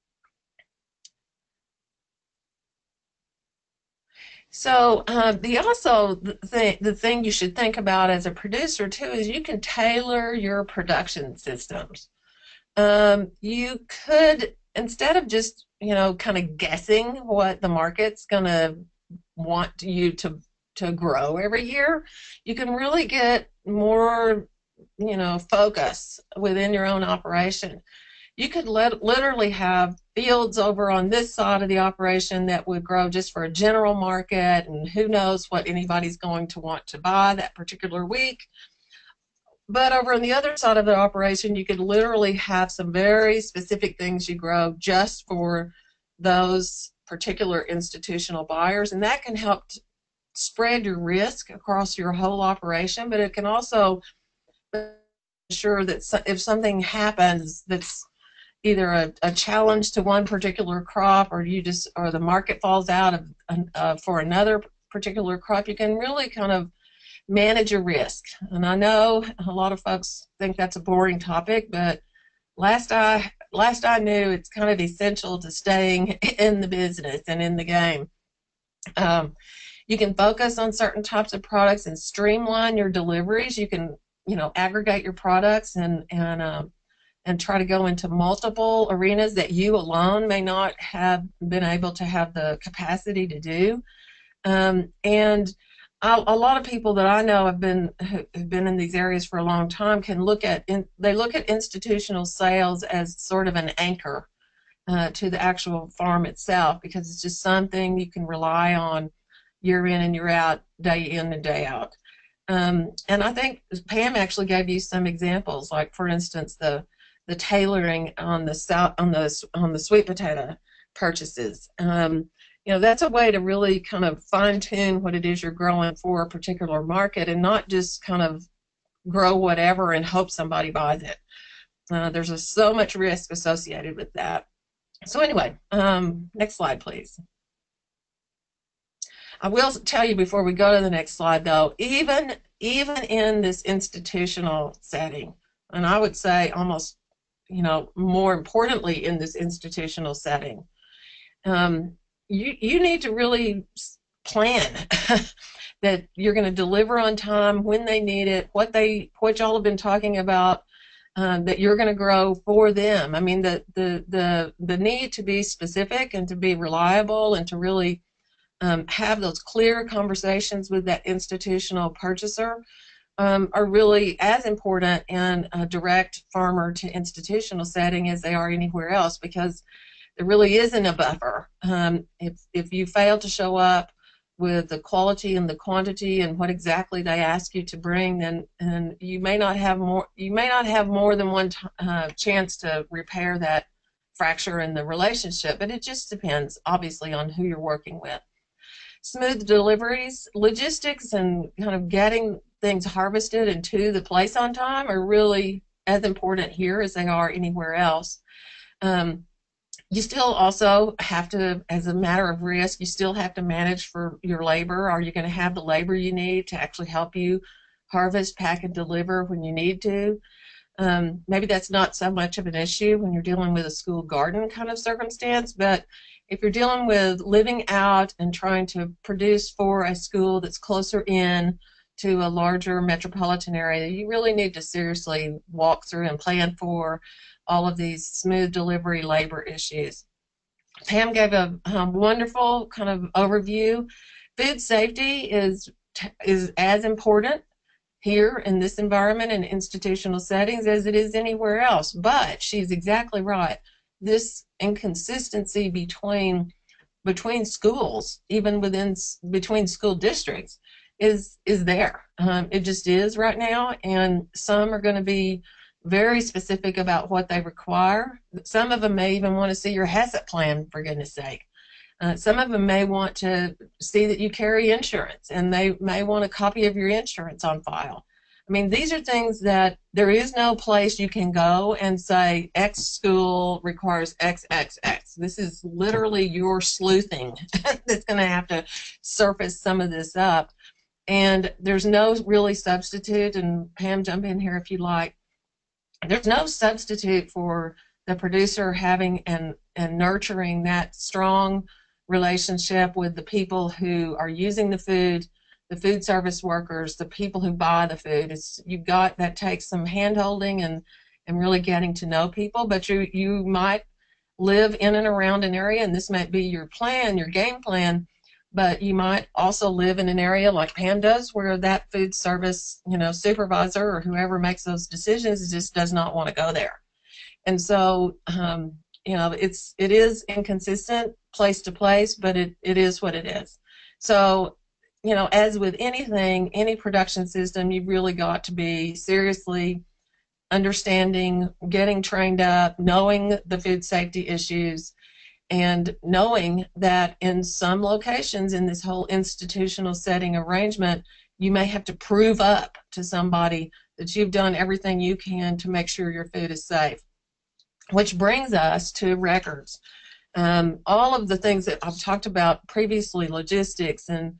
So uh, the also the thing, the thing you should think about as a producer too is you can tailor your production systems. Um, you could, instead of just, you know, kind of guessing what the market's going to want you to to grow every year, you can really get more, you know, focus within your own operation. You could let, literally have fields over on this side of the operation that would grow just for a general market, and who knows what anybody's going to want to buy that particular week. But over on the other side of the operation, you could literally have some very specific things you grow just for those particular institutional buyers, and that can help spread your risk across your whole operation, but it can also ensure that if something happens that's either a, a challenge to one particular crop, or you just or the market falls out of uh, for another particular crop, you can really kind of manage your risk. And I know a lot of folks think that's a boring topic, but last I last I knew, it's kind of essential to staying in the business and in the game. Um, you can focus on certain types of products and streamline your deliveries. You can, you know, aggregate your products and and um, and try to go into multiple arenas that you alone may not have been able to have the capacity to do. Um, and I, a lot of people that I know have been have been in these areas for a long time can look at in, they look at institutional sales as sort of an anchor uh, to the actual farm itself, because it's just something you can rely on year in and year out, day in and day out. Um, and I think Pam actually gave you some examples, like for instance the the tailoring on the south on the on the sweet potato purchases. Um, you know, that's a way to really kind of fine tune what it is you're growing for a particular market, and not just kind of grow whatever and hope somebody buys it. Uh, there's a, so much risk associated with that. So anyway, um, next slide, please. I will tell you before we go to the next slide, though, even even in this institutional setting, and I would say almost, you know, more importantly in this institutional setting, um, you you need to really plan that you're going to deliver on time, when they need it, what they what y'all have been talking about, um, that you're going to grow for them. I mean, the the the the need to be specific and to be reliable and to really um, have those clear conversations with that institutional purchaser um, are really as important in a direct farmer to institutional setting as they are anywhere else, because there really isn't a buffer. Um, if, if you fail to show up with the quality and the quantity and what exactly they ask you to bring, then and you may not have more. You may not have more than one t uh, chance to repair that fracture in the relationship. But it just depends, obviously, on who you're working with. Smooth deliveries, logistics, and kind of getting things harvested and to the place on time are really as important here as they are anywhere else. Um, You still also have to, as a matter of risk, you still have to manage for your labor. Are you going to have the labor you need to actually help you harvest, pack, and deliver when you need to? Um, maybe that's not so much of an issue when you're dealing with a school garden kind of circumstance, but if you're dealing with living out and trying to produce for a school that's closer in to a larger metropolitan area, you really need to seriously walk through and plan for all of these smooth delivery labor issues. Pam gave a um, wonderful kind of overview. Food safety is is as important here in this environment and institutional settings as it is anywhere else. But she's exactly right. This inconsistency between between schools, even within between school districts, is is there. Um, it just is right now, and some are going to be very specific about what they require. Some of them may even want to see your HACCP plan, for goodness sake. Uh, some of them may want to see that you carry insurance, and they may want a copy of your insurance on file. I mean, these are things that there is no place you can go and say X school requires X X X. This is literally your sleuthing that's going to have to surface some of this up. And there's no really substitute, and Pam, jump in here if you like. There's no substitute for the producer having and, and nurturing that strong relationship with the people who are using the food, the food service workers, the people who buy the food. It's, you've got, that takes some hand-holding and, and really getting to know people, but you, you might live in and around an area, and this might be your plan, your game plan, but you might also live in an area like Pam does where that food service, you know, supervisor or whoever makes those decisions just does not want to go there. And so, um, you know, it's, it is inconsistent place to place, but it, it is what it is. So, you know, as with anything, any production system, you've really got to be seriously understanding, getting trained up, knowing the food safety issues, and knowing that in some locations in this whole institutional setting arrangement, you may have to prove up to somebody that you've done everything you can to make sure your food is safe. Which brings us to records. Um, all of the things that I've talked about previously, logistics and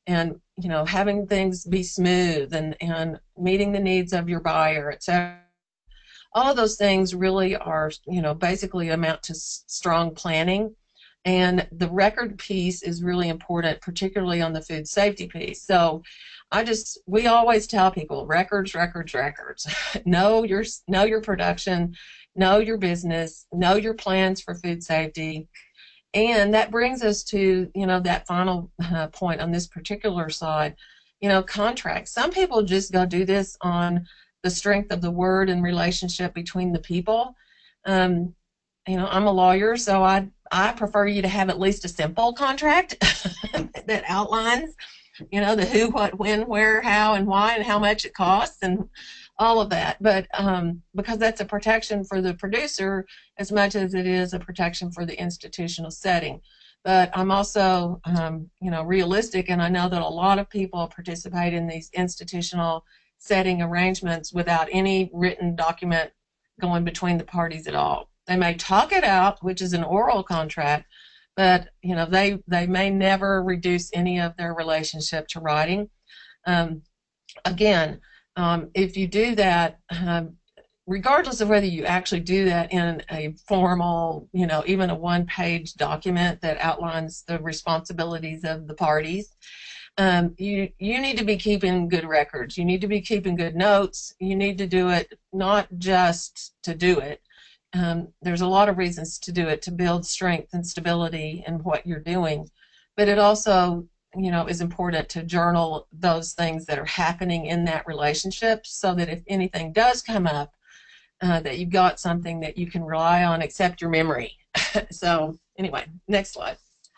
and you know, having things be smooth and, and meeting the needs of your buyer, et cetera. All of those things really are, you know, basically amount to strong planning. And the record piece is really important, particularly on the food safety piece. So I just, we always tell people, records, records, records. know your, know your production, know your business, know your plans for food safety. And that brings us to, you know, that final uh, point on this particular slide, you know, contracts. Some people just go do this on the strength of the word and relationship between the people. Um, you know, I'm a lawyer, so I I prefer you to have at least a simple contract that outlines, you know, the who, what, when, where, how, and why, and how much it costs, and all of that. But um, because that's a protection for the producer as much as it is a protection for the institutional setting. But I'm also, um, you know, realistic, and I know that a lot of people participate in these institutional setting arrangements without any written document going between the parties at all. They may talk it out, which is an oral contract, but you know, they they may never reduce any of their relationship to writing. Um, again, um, if you do that, um, regardless of whether you actually do that in a formal, you know, even a one-page document that outlines the responsibilities of the parties, um, you you need to be keeping good records. You need to be keeping good notes. You need to do it not just to do it. Um, there's a lot of reasons to do it, to build strength and stability in what you're doing, but it also, you know, is important to journal those things that are happening in that relationship, so that if anything does come up, uh, that you've got something that you can rely on except your memory. So anyway, next slide.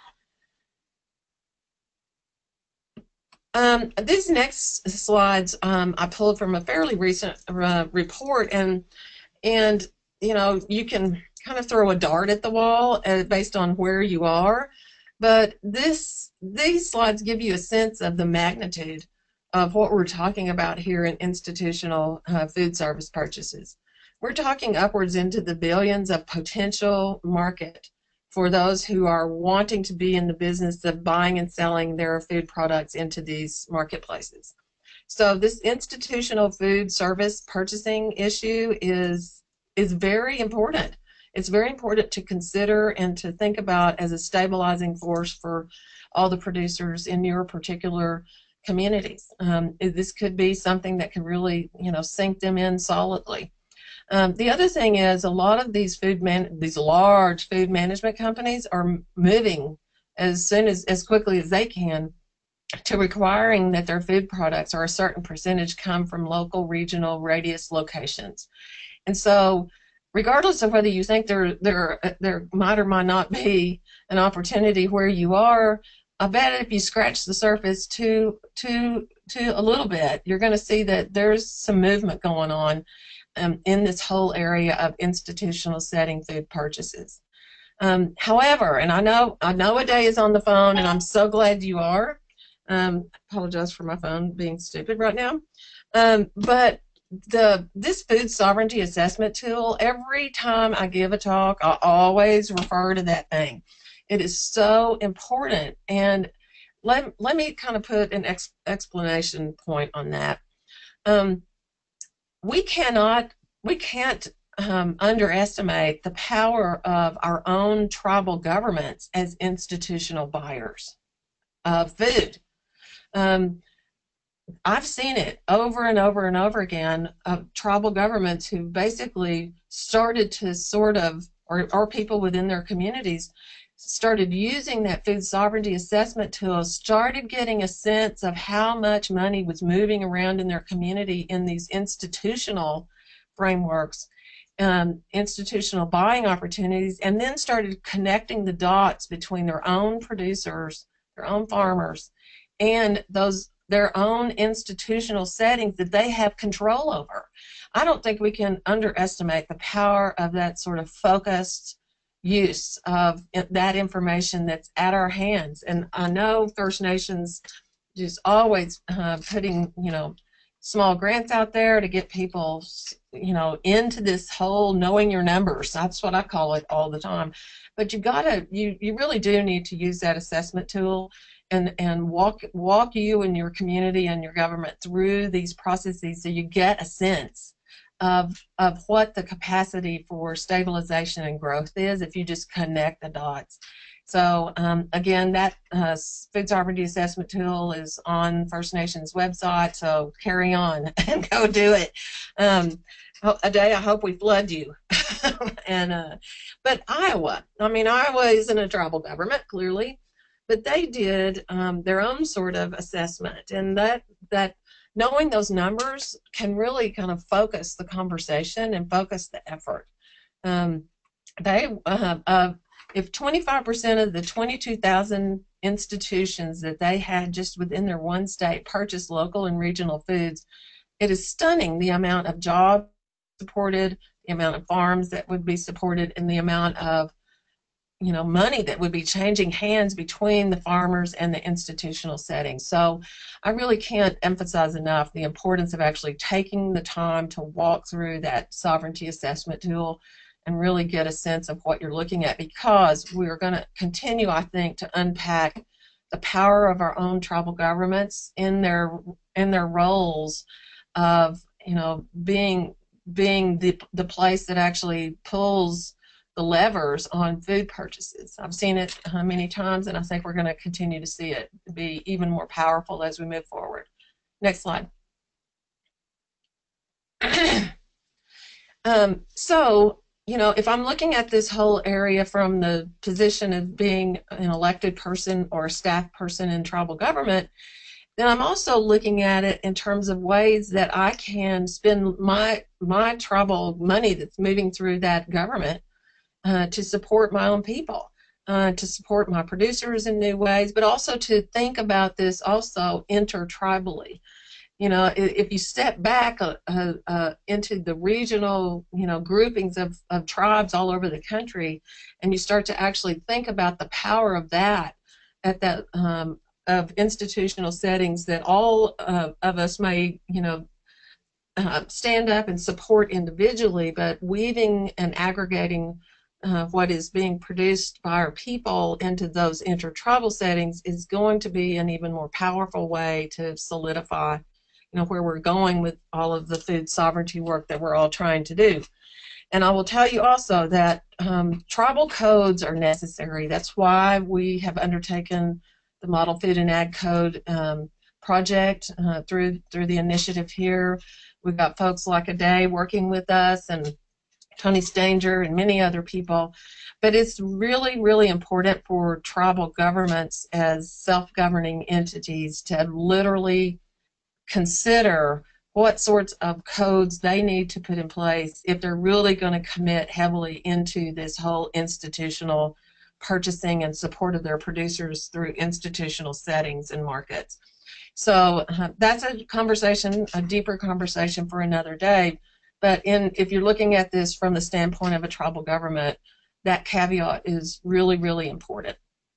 Um, these next slides um, I pulled from a fairly recent uh, report, and and you know, you can kind of throw a dart at the wall uh, based on where you are, but this these slides give you a sense of the magnitude of what we're talking about here in institutional uh, food service purchases. We're talking upwards into the billions of potential market for those who are wanting to be in the business of buying and selling their food products into these marketplaces. So this institutional food service purchasing issue is is very important. It's very important to consider and to think about as a stabilizing force for all the producers in your particular communities. Um, this could be something that could really, you know, sink them in solidly. Um, the other thing is, a lot of these food man these large food management companies are moving as soon as as quickly as they can to requiring that their food products, or a certain percentage, come from local, regional, radius locations. And so, regardless of whether you think there there there might or might not be an opportunity where you are, I bet if you scratch the surface to to to a little bit, you're going to see that there's some movement going on um, in this whole area of institutional setting food purchases. Um, however, and I know I know Ade is on the phone, and I'm so glad you are. Um, I apologize for my phone being stupid right now, um, but. The this food sovereignty assessment tool, every time I give a talk, I always refer to that thing. It is so important, and let, let me kind of put an ex, explanation point on that. Um, we cannot, we can't um, underestimate the power of our own tribal governments as institutional buyers of food. Um, I've seen it over and over and over again of tribal governments who basically started to sort of, or, or people within their communities, started using that food sovereignty assessment tool, started getting a sense of how much money was moving around in their community in these institutional frameworks, um, institutional buying opportunities, and then started connecting the dots between their own producers, their own farmers, and those their own institutional settings that they have control over. I don't think we can underestimate the power of that sort of focused use of that information that's at our hands. And I know First Nations is always uh, putting, you know, small grants out there to get people, you know, into this whole knowing your numbers. That's what I call it all the time. But you gotta, you, you really do need to use that assessment tool and, and walk, walk you and your community and your government through these processes so you get a sense of, of what the capacity for stabilization and growth is if you just connect the dots. So um, again, that uh, food sovereignty assessment tool is on First Nations website, so carry on and go do it. Um, a day, I hope we flood you. and uh, But Iowa, I mean, Iowa isn't a tribal government, clearly, but they did um, their own sort of assessment, and that, that knowing those numbers can really kind of focus the conversation and focus the effort. Um, they uh, uh, If twenty-five percent of the twenty-two thousand institutions that they had just within their one state purchased local and regional foods, it is stunning the amount of jobs supported, the amount of farms that would be supported, and the amount of, you know, money that would be changing hands between the farmers and the institutional setting. So I really can't emphasize enough the importance of actually taking the time to walk through that sovereignty assessment tool and really get a sense of what you're looking at, because we're going to continue, I think, to unpack the power of our own tribal governments in their in their roles of, you know, being being the the place that actually pulls the levers on food purchases. I've seen it uh, many times, and I think we're going to continue to see it be even more powerful as we move forward. Next slide. um, so. You know, if I'm looking at this whole area from the position of being an elected person or a staff person in tribal government, then I'm also looking at it in terms of ways that I can spend my my tribal money that's moving through that government uh, to support my own people, uh, to support my producers in new ways, but also to think about this also intertribally. You know, if you step back uh, uh, into the regional, you know, groupings of, of tribes all over the country, and you start to actually think about the power of that, at that um, of institutional settings that all uh, of us may, you know, uh, stand up and support individually, but weaving and aggregating uh, what is being produced by our people into those intertribal settings is going to be an even more powerful way to solidify, you know, where we're going with all of the food sovereignty work that we're all trying to do. And I will tell you also that um, tribal codes are necessary. That's why we have undertaken the Model Food and Ag Code um, project uh, through through the initiative here. We've got folks like Aday working with us, and Tony Stanger and many other people. But it's really, really important for tribal governments as self-governing entities to literally consider what sorts of codes they need to put in place if they're really going to commit heavily into this whole institutional purchasing and support of their producers through institutional settings and markets. So uh, that's a conversation, a deeper conversation for another day. But in, if you're looking at this from the standpoint of a tribal government, that caveat is really, really important.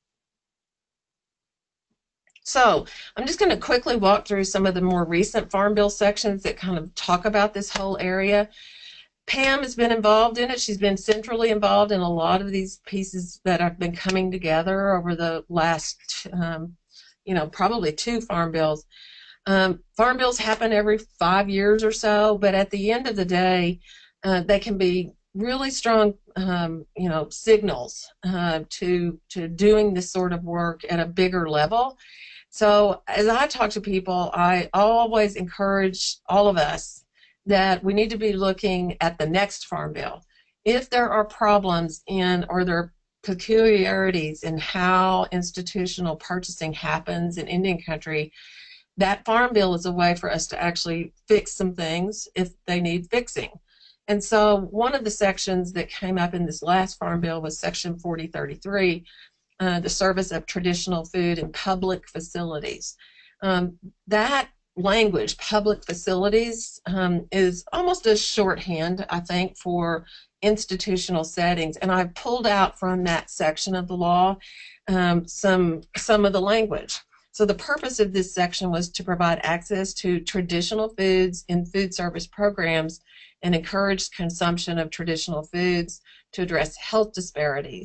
So I'm just going to quickly walk through some of the more recent Farm Bill sections that kind of talk about this whole area. Pam has been involved in it. She's been centrally involved in a lot of these pieces that have been coming together over the last, um, you know, probably two Farm Bills. Um, farm Bills happen every five years or so, but at the end of the day, uh, they can be really strong, um, you know, signals uh, to to doing this sort of work at a bigger level. So as I talk to people, I always encourage all of us that we need to be looking at the next Farm Bill. If there are problems in, or there are peculiarities in how institutional purchasing happens in Indian country, that Farm Bill is a way for us to actually fix some things if they need fixing. And so one of the sections that came up in this last Farm Bill was Section forty thirty-three, uh, the service of traditional food in public facilities. Um, that language, public facilities, um, is almost a shorthand, I think, for institutional settings. And I've pulled out from that section of the law um, some, some of the language. So the purpose of this section was to provide access to traditional foods in food service programs and encourage consumption of traditional foods to address health disparities,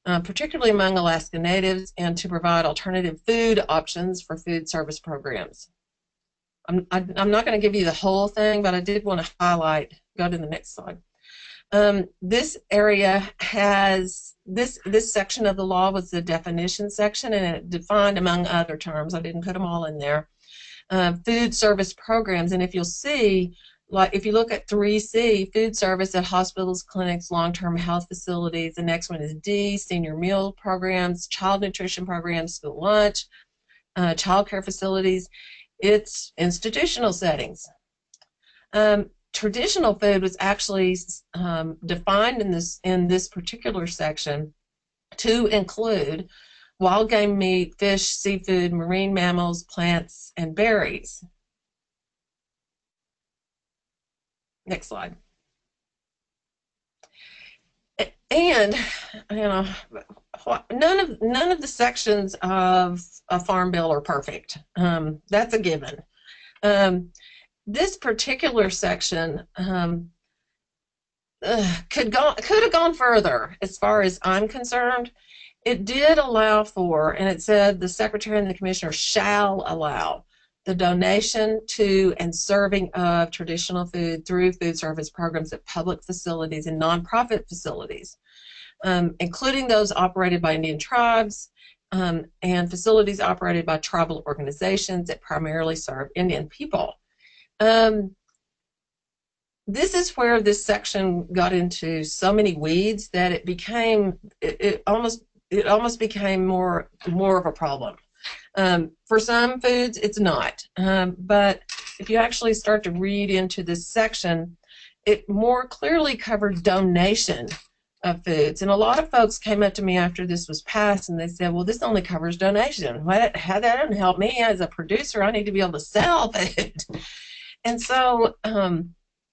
uh, particularly among Alaska Natives, and to provide alternative food options for food service programs. I'm, I, I'm not going to give you the whole thing, but I did want to highlight, go to the next slide. Um, this area has, this, this section of the law was the definition section, and it defined, among other terms, I didn't put them all in there, uh, food service programs. And if you'll see, like if you look at three C, food service at hospitals, clinics, long-term health facilities. The next one is D, senior meal programs, child nutrition programs, school lunch, uh, child care facilities. It's institutional settings. Um, traditional food was actually um, defined in this in this particular section to include wild game meat, fish, seafood, marine mammals, plants, and berries. Next slide. And you know, none of none of the sections of a farm bill are perfect. Um, that's a given. Um, this particular section um, uh, could go could have gone further, as far as I'm concerned. It did allow for, and it said the Secretary and the Commissioner shall allow the donation to and serving of traditional food through food service programs at public facilities and nonprofit facilities, um, including those operated by Indian tribes um, and facilities operated by tribal organizations that primarily serve Indian people. Um, this is where this section got into so many weeds that it became, it, it almost, it almost became more, more of a problem. Um, for some foods, it's not. Um, but if you actually start to read into this section, it more clearly covers donation of foods. And a lot of folks came up to me after this was passed, and they said, well, this only covers donation. What, how that doesn't help me as a producer. I need to be able to sell food. And so, um,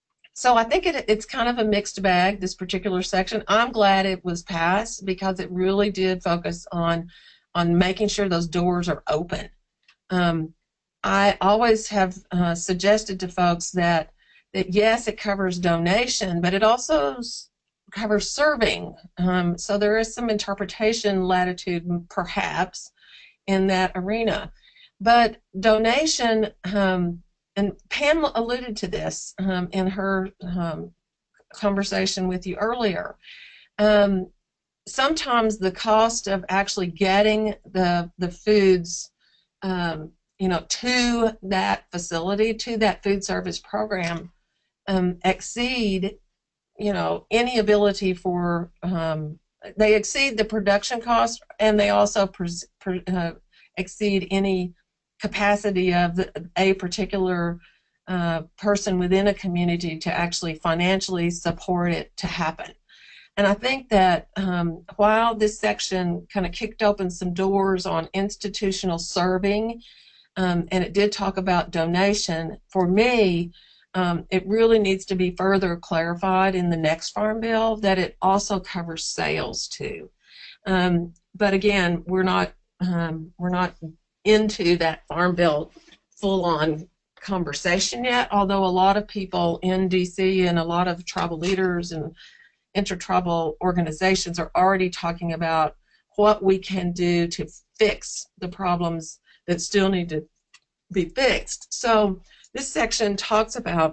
so I think it, it's kind of a mixed bag, this particular section. I'm glad it was passed because it really did focus on on making sure those doors are open. Um, I always have uh, suggested to folks that, that yes, it covers donation, but it also covers serving. Um, so there is some interpretation latitude, perhaps, in that arena. But donation, um, and Pam alluded to this um, in her um, conversation with you earlier. Um, sometimes the cost of actually getting the the foods um, you know, to that facility, to that food service program, um, exceed, you know, any ability for, um, they exceed the production cost, and they also pres per, uh, exceed any capacity of the, a particular uh, person within a community to actually financially support it to happen. And I think that um, while this section kind of kicked open some doors on institutional serving, um, and it did talk about donation, for me, um, it really needs to be further clarified in the next Farm Bill that it also covers sales too. Um, but again, we're not um, we're not into that Farm Bill full-on conversation yet. Although a lot of people in D C and a lot of tribal leaders and intertribal organizations are already talking about what we can do to fix the problems that still need to be fixed. So this section talks about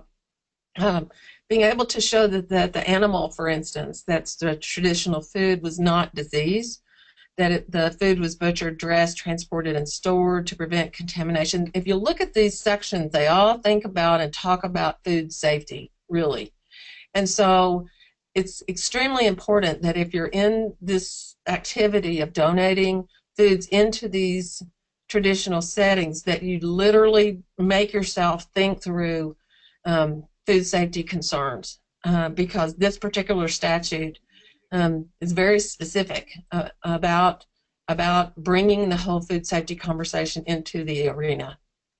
um, being able to show that, that the animal, for instance, that's the traditional food, was not diseased, that it, the food was butchered, dressed, transported, and stored to prevent contamination. If you look at these sections, they all think about and talk about food safety, really. And so it's extremely important that if you're in this activity of donating foods into these traditional settings, that you literally make yourself think through um, food safety concerns, uh, because this particular statute um, is very specific uh, about, about bringing the whole food safety conversation into the arena.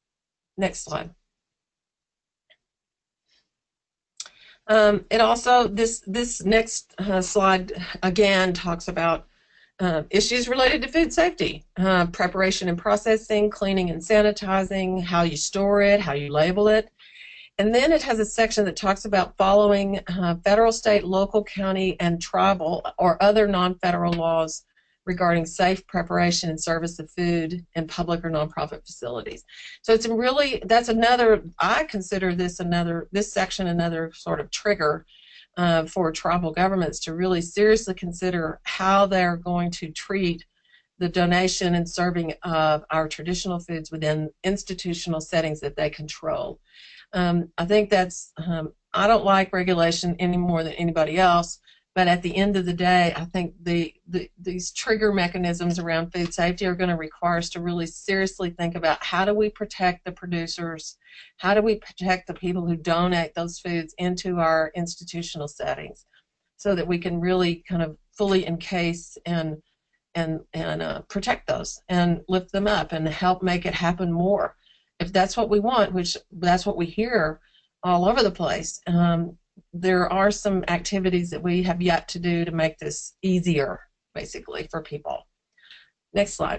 Next slide. Um, it also, this, this next uh, slide again talks about uh, issues related to food safety, uh, preparation and processing, cleaning and sanitizing, how you store it, how you label it. And then it has a section that talks about following uh, federal, state, local, county, and tribal or other non-federal laws regarding safe preparation and service of food in public or nonprofit facilities. So it's really, that's another, I consider this another, this section another sort of trigger uh, for tribal governments to really seriously consider how they're going to treat the donation and serving of our traditional foods within institutional settings that they control. Um, I think that's, um, I don't like regulation any more than anybody else, but at the end of the day, I think the, the these trigger mechanisms around food safety are going to require us to really seriously think about how do we protect the producers, how do we protect the people who donate those foods into our institutional settings so that we can really kind of fully encase and and, and uh, protect those and lift them up and help make it happen more. If that's what we want, which that's what we hear all over the place, um, there are some activities that we have yet to do to make this easier, basically, for people. Next slide.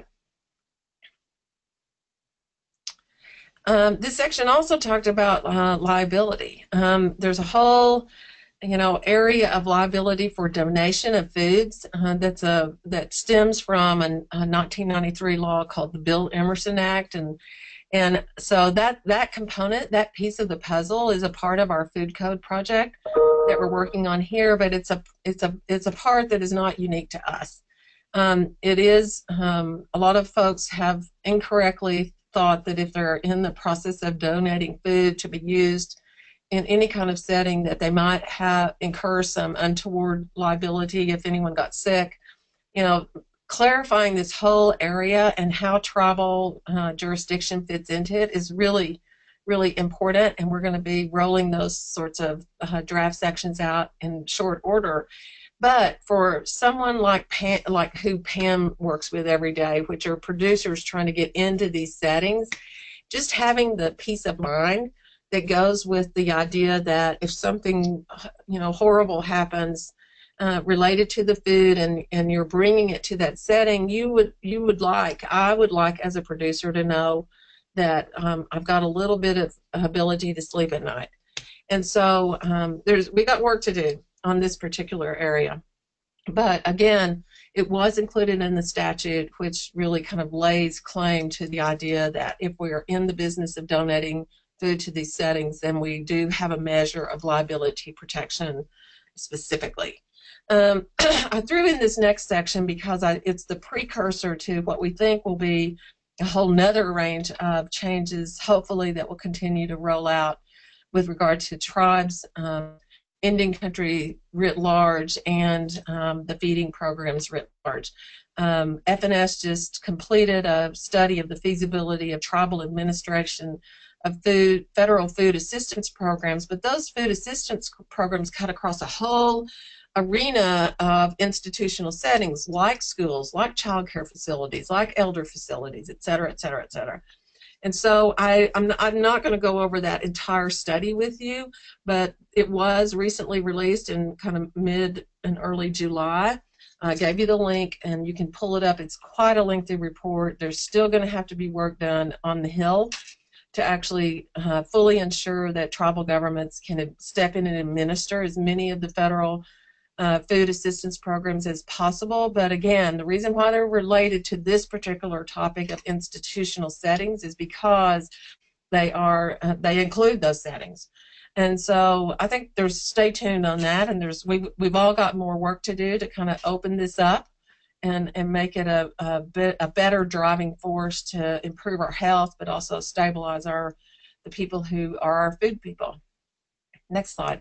Um, this section also talked about uh, liability. Um, there's a whole, you know, area of liability for donation of foods uh, that's a that stems from a, a nineteen ninety-three law called the Bill Emerson Act, and and so that that component, that piece of the puzzle, is a part of our food code project that we're working on here. But it's a it's a it's a part that is not unique to us. Um, it is um, a lot of folks have incorrectly thought that if they're in the process of donating food to be used in any kind of setting, that they might have incur some untoward liability if anyone got sick. You know, clarifying this whole area and how tribal uh, jurisdiction fits into it is really, really important, and we're going to be rolling those sorts of uh, draft sections out in short order. But for someone like Pam, like who Pam works with every day, which are producers trying to get into these settings, just having the peace of mind that goes with the idea that if something, you know, horrible happens uh, related to the food, and and you're bringing it to that setting, you would you would like I would like as a producer to know that um, I've got a little bit of ability to sleep at night. And so um, there's we got work to do on this particular area. But again, it was included in the statute, which really kind of lays claim to the idea that if we're in the business of donating food to these settings, then we do have a measure of liability protection specifically. Um, I threw in this next section because I, it's the precursor to what we think will be a whole nother range of changes, hopefully, that will continue to roll out with regard to tribes, um, Indian country writ large, and um, the feeding programs writ large. Um, F N S just completed a study of the feasibility of tribal administration of food, federal food assistance programs, but those food assistance programs cut across a whole arena of institutional settings like schools, like child care facilities, like elder facilities, et cetera, et cetera, et cetera. And so I, I'm, I'm not going to go over that entire study with you, but it was recently released in kind of mid and early July. I gave you the link, and you can pull it up. It's quite a lengthy report. There's still going to have to be work done on the Hill to actually uh, fully ensure that tribal governments can step in and administer as many of the federal uh, food assistance programs as possible. But again, the reason why they're related to this particular topic of institutional settings is because they are uh, they include those settings. And so I think there's stay tuned on that, and there's we've, we've all got more work to do to kind of open this up and, and make it a, a, bit, a better driving force to improve our health, but also stabilize our the people who are our food people. Next slide.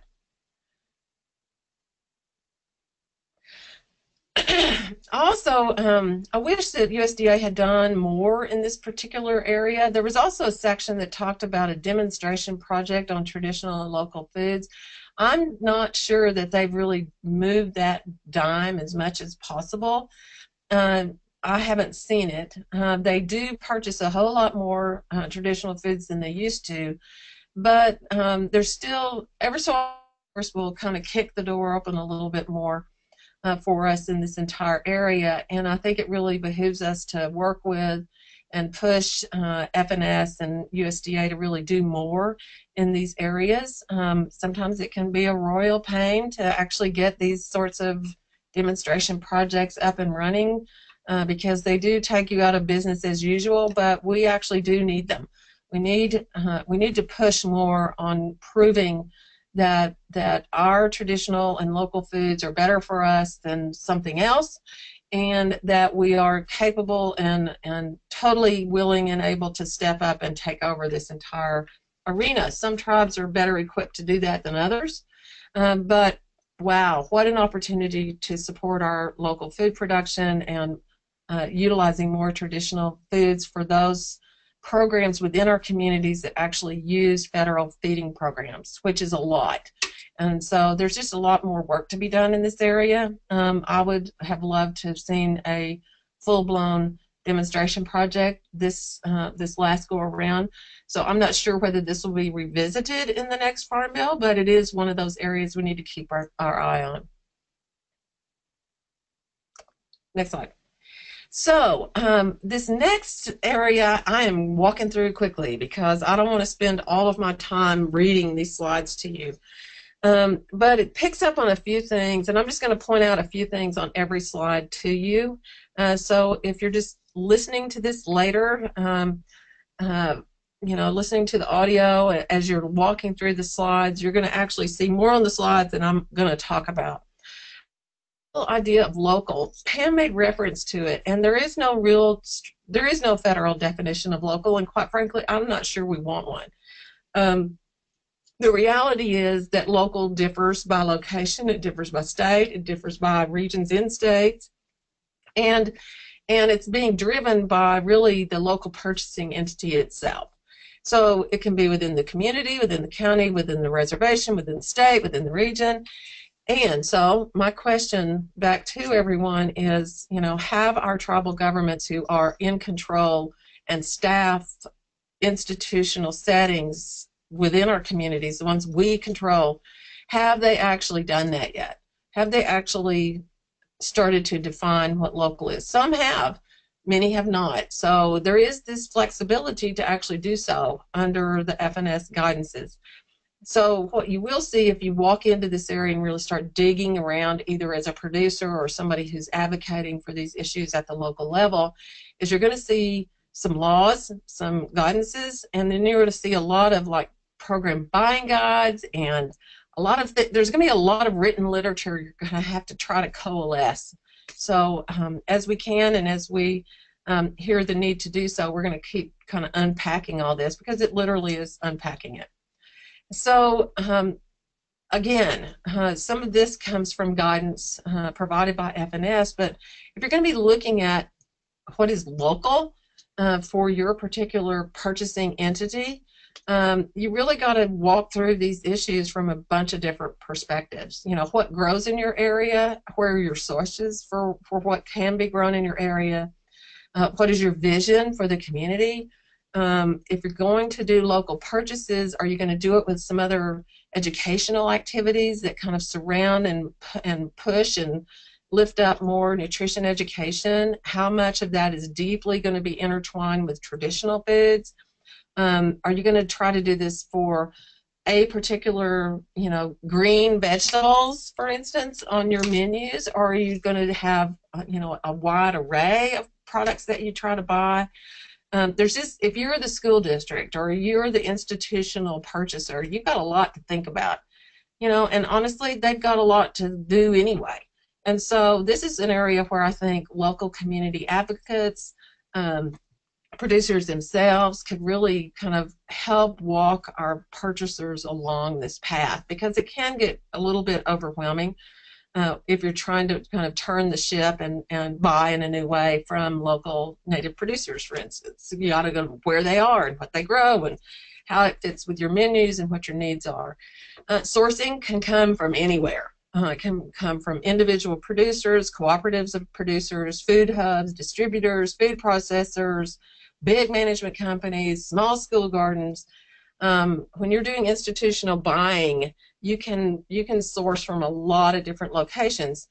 Also, um, I wish that U S D A had done more in this particular area. There was also a section that talked about a demonstration project on traditional and local foods. I'm not sure that they've really moved that dime as much as possible. Uh, I haven't seen it. Uh, they do purchase a whole lot more uh, traditional foods than they used to, but um, there's still, ever so often, we'll kind of kick the door open a little bit more Uh, for us in this entire area, and I think it really behooves us to work with and push uh, F N S and U S D A to really do more in these areas. Um, sometimes it can be a royal pain to actually get these sorts of demonstration projects up and running uh, because they do take you out of business as usual, but we actually do need them. We need, uh, we need to push more on proving that that our traditional and local foods are better for us than something else, and that we are capable and, and totally willing and able to step up and take over this entire arena. Some tribes are better equipped to do that than others, um, but wow, what an opportunity to support our local food production and uh, utilizing more traditional foods for those programs within our communities that actually use federal feeding programs, which is a lot. And so there's just a lot more work to be done in this area. Um, I would have loved to have seen a full-blown demonstration project this uh, this last go around. So I'm not sure whether this will be revisited in the next Farm Bill, but it is one of those areas we need to keep our, our eye on. Next slide. So um, this next area I am walking through quickly because I don't want to spend all of my time reading these slides to you. Um, but it picks up on a few things, and I'm just going to point out a few things on every slide to you. Uh, so if you're just listening to this later, um, uh, you know, listening to the audio as you're walking through the slides, you're going to actually see more on the slides than I'm going to talk about. Idea of local, Pam made reference to it, and there is no real, there is no federal definition of local, and quite frankly, I'm not sure we want one. Um, the reality is that local differs by location, it differs by state, it differs by regions in states, and and it's being driven by really the local purchasing entity itself. So it can be within the community, within the county, within the reservation, within the state, within the region. And so my question back to everyone is, you know, have our tribal governments who are in control and staff institutional settings within our communities, the ones we control, have they actually done that yet? Have they actually started to define what local is? Some have, many have not. So there is this flexibility to actually do so under the F N S guidances. So what you will see if you walk into this area and really start digging around, either as a producer or somebody who's advocating for these issues at the local level, is you're going to see some laws, some guidances, and then you're going to see a lot of like program buying guides, and a lot of th there's going to be a lot of written literature you're going to have to try to coalesce. So um, as we can and as we um, hear the need to do so, we're going to keep kind of unpacking all this, because it literally is unpacking it. So um, again, uh, some of this comes from guidance uh, provided by F N S, but if you're going to be looking at what is local uh, for your particular purchasing entity, um, you really got to walk through these issues from a bunch of different perspectives. You know, what grows in your area, where are your sources for, for what can be grown in your area, uh, what is your vision for the community. Um, if you're going to do local purchases, are you going to do it with some other educational activities that kind of surround and, and push and lift up more nutrition education? How much of that is deeply going to be intertwined with traditional foods? Um, are you going to try to do this for a particular, you know, green vegetables, for instance, on your menus, or are you going to have, you know, a wide array of products that you try to buy? Um, there's just, if you're the school district or you're the institutional purchaser, you've got a lot to think about, you know, and honestly, they've got a lot to do anyway. And so this is an area where I think local community advocates, um, producers themselves could really kind of help walk our purchasers along this path, because it can get a little bit overwhelming. Uh, if you're trying to kind of turn the ship and, and buy in a new way from local native producers, for instance. You ought to go where they are and what they grow and how it fits with your menus and what your needs are. Uh, sourcing can come from anywhere. Uh, it can come from individual producers, cooperatives of producers, food hubs, distributors, food processors, big management companies, small school gardens. Um, when you're doing institutional buying, you can you can source from a lot of different locations.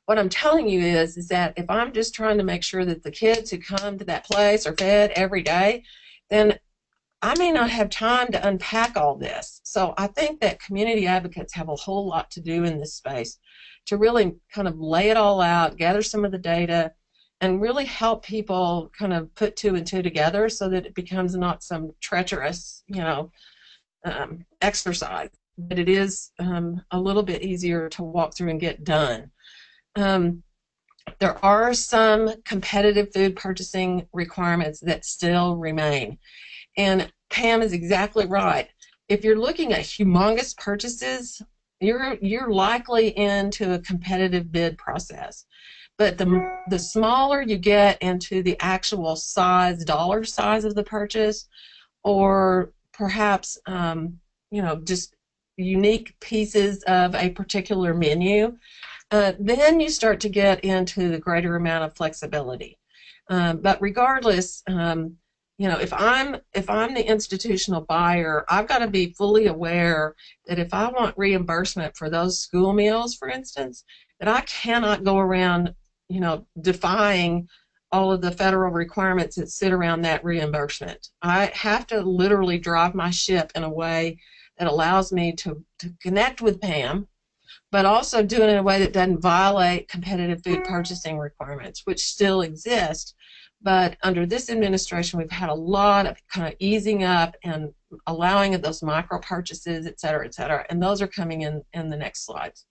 what I'm telling you is, is that if I'm just trying to make sure that the kids who come to that place are fed every day, then I may not have time to unpack all this. So I think that community advocates have a whole lot to do in this space to really kind of lay it all out, gather some of the data, and really help people kind of put two and two together so that it becomes not some treacherous, you know, um, exercise, but it is um, a little bit easier to walk through and get done. Um, there are some competitive food purchasing requirements that still remain. And Pam is exactly right. If you're looking at humongous purchases, you're, you're likely into a competitive bid process. But the, the smaller you get into the actual size, dollar size of the purchase, or perhaps, um, you know, just unique pieces of a particular menu, uh, then you start to get into the greater amount of flexibility. Um, but regardless, um, you know, if I'm if I'm the institutional buyer, I've got to be fully aware that if I want reimbursement for those school meals, for instance, that I cannot go around, you know, defying all of the federal requirements that sit around that reimbursement. I have to literally drive my ship in a way that allows me to, to connect with Pam, but also do it in a way that doesn't violate competitive food purchasing requirements, which still exist. But under this administration, we've had a lot of kind of easing up and allowing of those micro purchases, et cetera, et cetera, and those are coming in in the next slides.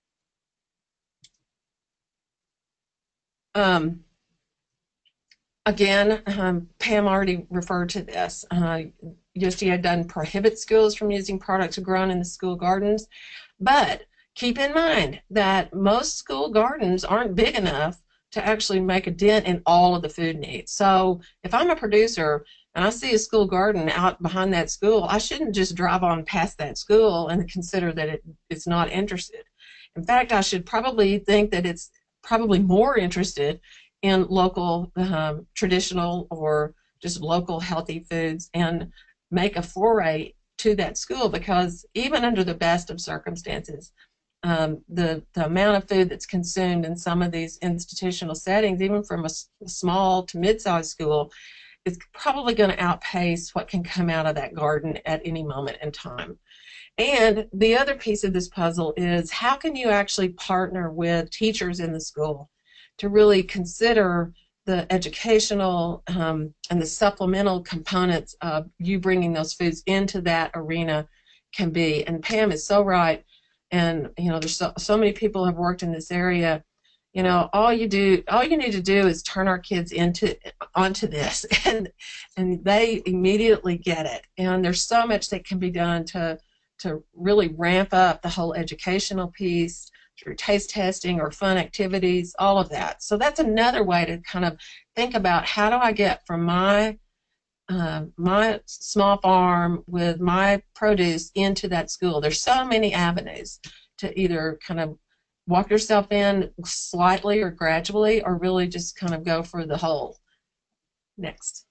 Um, again, um, Pam already referred to this. Uh, U S D A doesn't prohibit schools from using products grown in the school gardens, but keep in mind that most school gardens aren't big enough to actually make a dent in all of the food needs. So if I'm a producer and I see a school garden out behind that school, I shouldn't just drive on past that school and consider that it, it's not interested. In fact, I should probably think that it's probably more interested in local um, traditional or just local healthy foods and make a foray to that school, because even under the best of circumstances, um, the, the amount of food that's consumed in some of these institutional settings, even from a, a small to mid-sized school, is probably going to outpace what can come out of that garden at any moment in time. And the other piece of this puzzle is, how can you actually partner with teachers in the school to really consider the educational um, and the supplemental components of you bringing those foods into that arena can be. And Pam is so right. And, you know, there's so, so many people have worked in this area. You know, all you do, all you need to do is turn our kids into onto this, and and they immediately get it. And there's so much that can be done to to really ramp up the whole educational piece through taste testing or fun activities, all of that. So that's another way to kind of think about, how do I get from my uh, my small farm with my produce into that school? There's so many avenues to either kind of walk yourself in slightly or gradually, or really just kind of go for the whole. Next.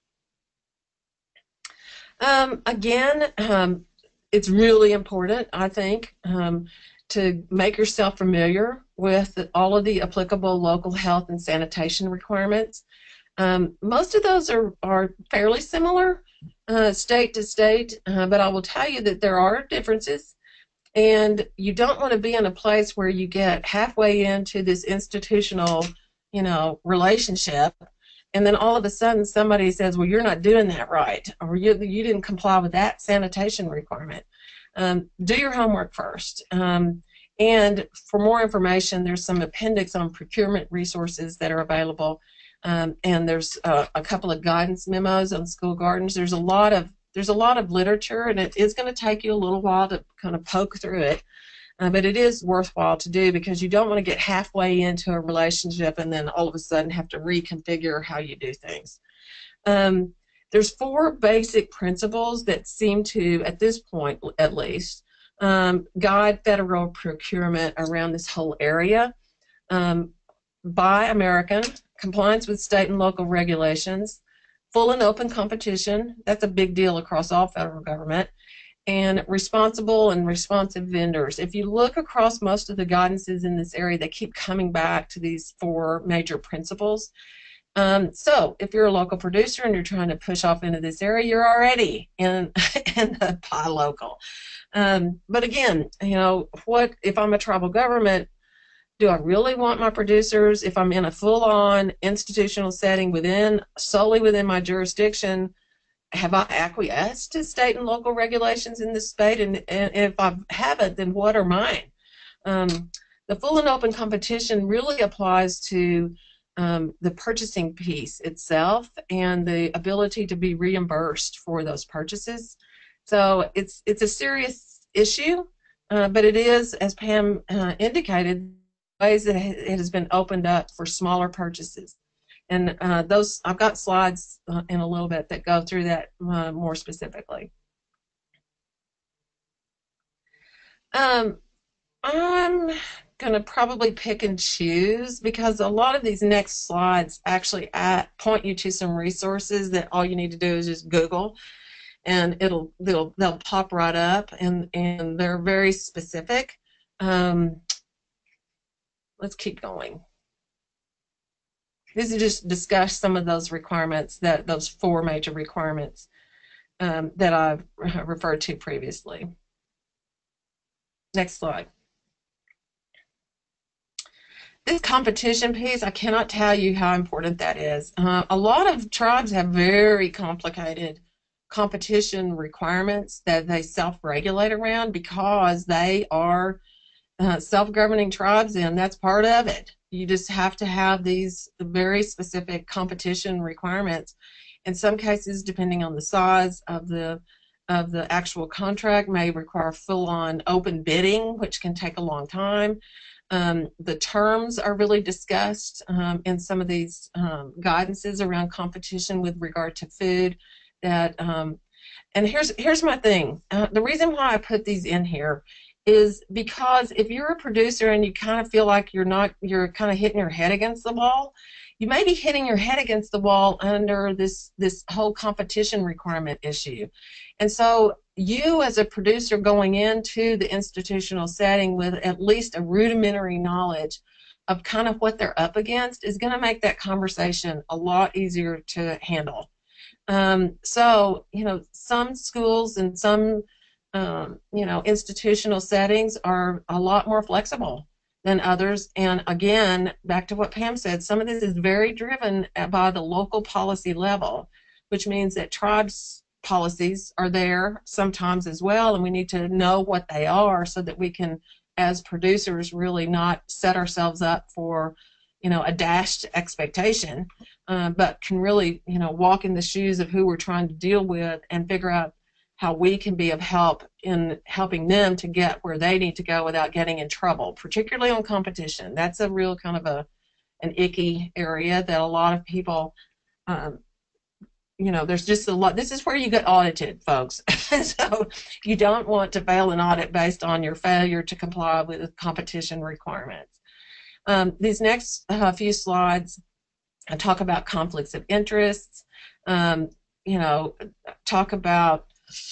Um, again, um, it's really important, I think, um, to make yourself familiar with all of the applicable local health and sanitation requirements. Um, most of those are, are fairly similar uh, state to state, uh, but I will tell you that there are differences. And you don't want to be in a place where you get halfway into this institutional, you know, relationship, and then all of a sudden somebody says, well, you're not doing that right, or you, you didn't comply with that sanitation requirement. Um, do your homework first. Um, and for more information, there's some appendix on procurement resources that are available. Um, and there's uh, a couple of guidance memos on school gardens. There's a lot of There's a lot of literature, and it is going to take you a little while to kind of poke through it, uh, but it is worthwhile to do, because you don't want to get halfway into a relationship and then all of a sudden have to reconfigure how you do things. Um, there's four basic principles that seem to, at this point at least, um, guide federal procurement around this whole area. Um, buy American, compliance with state and local regulations, full and open competition, that's a big deal across all federal government, and responsible and responsive vendors. If you look across most of the guidances in this area, they keep coming back to these four major principles. Um, so if you're a local producer and you're trying to push off into this area, you're already in, in the buy local. Um, but again, you know, what if I'm a tribal government? Do I really want my producers, if I'm in a full-on institutional setting within, solely within my jurisdiction, have I acquiesced to state and local regulations in this state? And, and if I haven't, then what are mine? Um, the full and open competition really applies to um, the purchasing piece itself and the ability to be reimbursed for those purchases. So it's, it's a serious issue, uh, but it is, as Pam uh, indicated, ways that it has been opened up for smaller purchases. And uh, those, I've got slides uh, in a little bit that go through that uh, more specifically. Um, I'm going to probably pick and choose because a lot of these next slides actually at, point you to some resources that all you need to do is just Google, and it'll they'll they'll pop right up, and and they're very specific. Um, let's keep going. These are just discuss some of those requirements, that those four major requirements um, that I've referred to previously. Next slide. This competition piece, I cannot tell you how important that is. Uh, a lot of tribes have very complicated competition requirements that they self-regulate around because they are uh, self-governing tribes, and that's part of it. You just have to have these very specific competition requirements. In some cases, depending on the size of the of the actual contract, may require full-on open bidding, which can take a long time. Um, the terms are really discussed um, in some of these um, guidances around competition with regard to food. That um, and here's here's my thing. Uh, the reason why I put these in here is because if you're a producer and you kind of feel like you're not, you're kind of hitting your head against the wall, you may be hitting your head against the wall under this this whole competition requirement issue. And so you as a producer going into the institutional setting with at least a rudimentary knowledge of kind of what they're up against is going to make that conversation a lot easier to handle. Um, so, you know, some schools and some Um, you know, institutional settings are a lot more flexible than others. And again, back to what Pam said, some of this is very driven by the local policy level, which means that tribes policies are there sometimes as well, and we need to know what they are so that we can, as producers, really not set ourselves up for, you know, a dashed expectation, uh, but can really, you know, walk in the shoes of who we're trying to deal with and figure out how we can be of help in helping them to get where they need to go without getting in trouble, particularly on competition. That's a real kind of a an icky area that a lot of people, um, you know, there's just a lot. This is where you get audited, folks. So you don't want to fail an audit based on your failure to comply with competition requirements. Um, these next uh, few slides, I talk about conflicts of interests, um, you know, talk about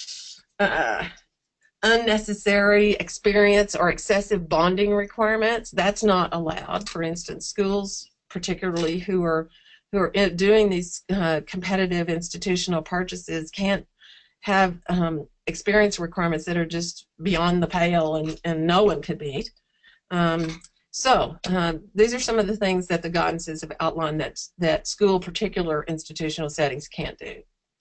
Uh, unnecessary experience or excessive bonding requirements. That's not allowed. For instance, schools, particularly who are who are doing these uh, competitive institutional purchases, can't have um, experience requirements that are just beyond the pale and, and no one could meet. Um, so uh, these are some of the things that the guidances have outlined that that school, particular institutional settings, can't do.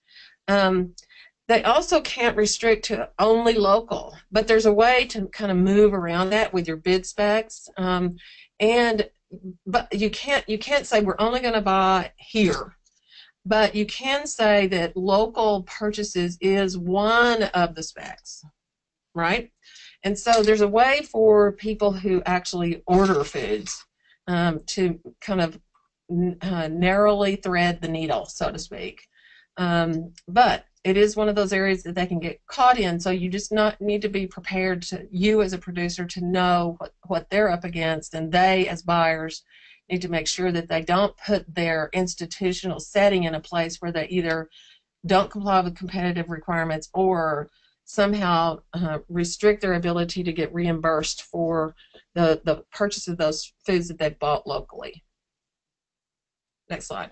Um, They also can't restrict to only local, but there's a way to kind of move around that with your bid specs. Um, and but you can't you can't say we're only going to buy here, but you can say that local purchases is one of the specs, right? And so there's a way for people who actually order foods um, to kind of uh, narrowly thread the needle, so to speak. Um, but it is one of those areas that they can get caught in, so you just not need to be prepared to, you as a producer, to know what, what they're up against, and they as buyers need to make sure that they don't put their institutional setting in a place where they either don't comply with competitive requirements or somehow uh, restrict their ability to get reimbursed for the, the purchase of those foods that they bought locally. Next slide.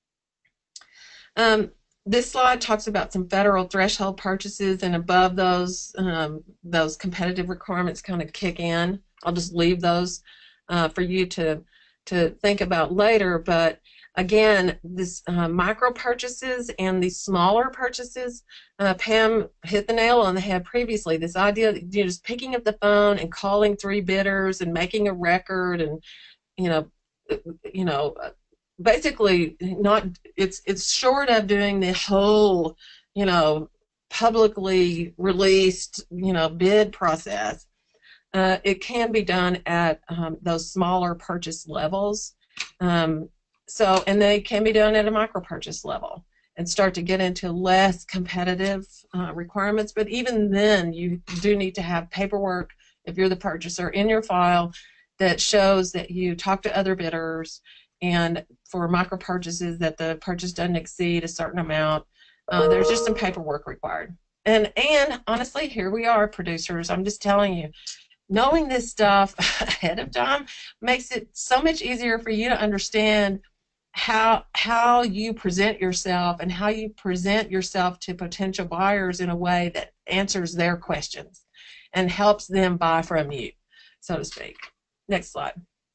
Um, this slide talks about some federal threshold purchases, and above those, um, those competitive requirements kind of kick in. I'll just leave those uh, for you to, to think about later, but again, this uh, micro purchases and these smaller purchases, uh, Pam hit the nail on the head previously. This idea that you're just picking up the phone and calling three bidders and making a record, and you know, you know, basically not. It's it's short of doing the whole, you know, publicly released, you know, bid process. Uh, it can be done at um, those smaller purchase levels. Um, So, and they can be done at a micro purchase level and start to get into less competitive uh, requirements. But even then, you do need to have paperwork, if you're the purchaser, in your file that shows that you talk to other bidders, and for micro purchases that the purchase doesn't exceed a certain amount. Uh, there's just some paperwork required. And, and honestly, here we are, producers. I'm just telling you, knowing this stuff ahead of time makes it so much easier for you to understand how how you present yourself and how you present yourself to potential buyers in a way that answers their questions and helps them buy from you, so to speak. Next slide.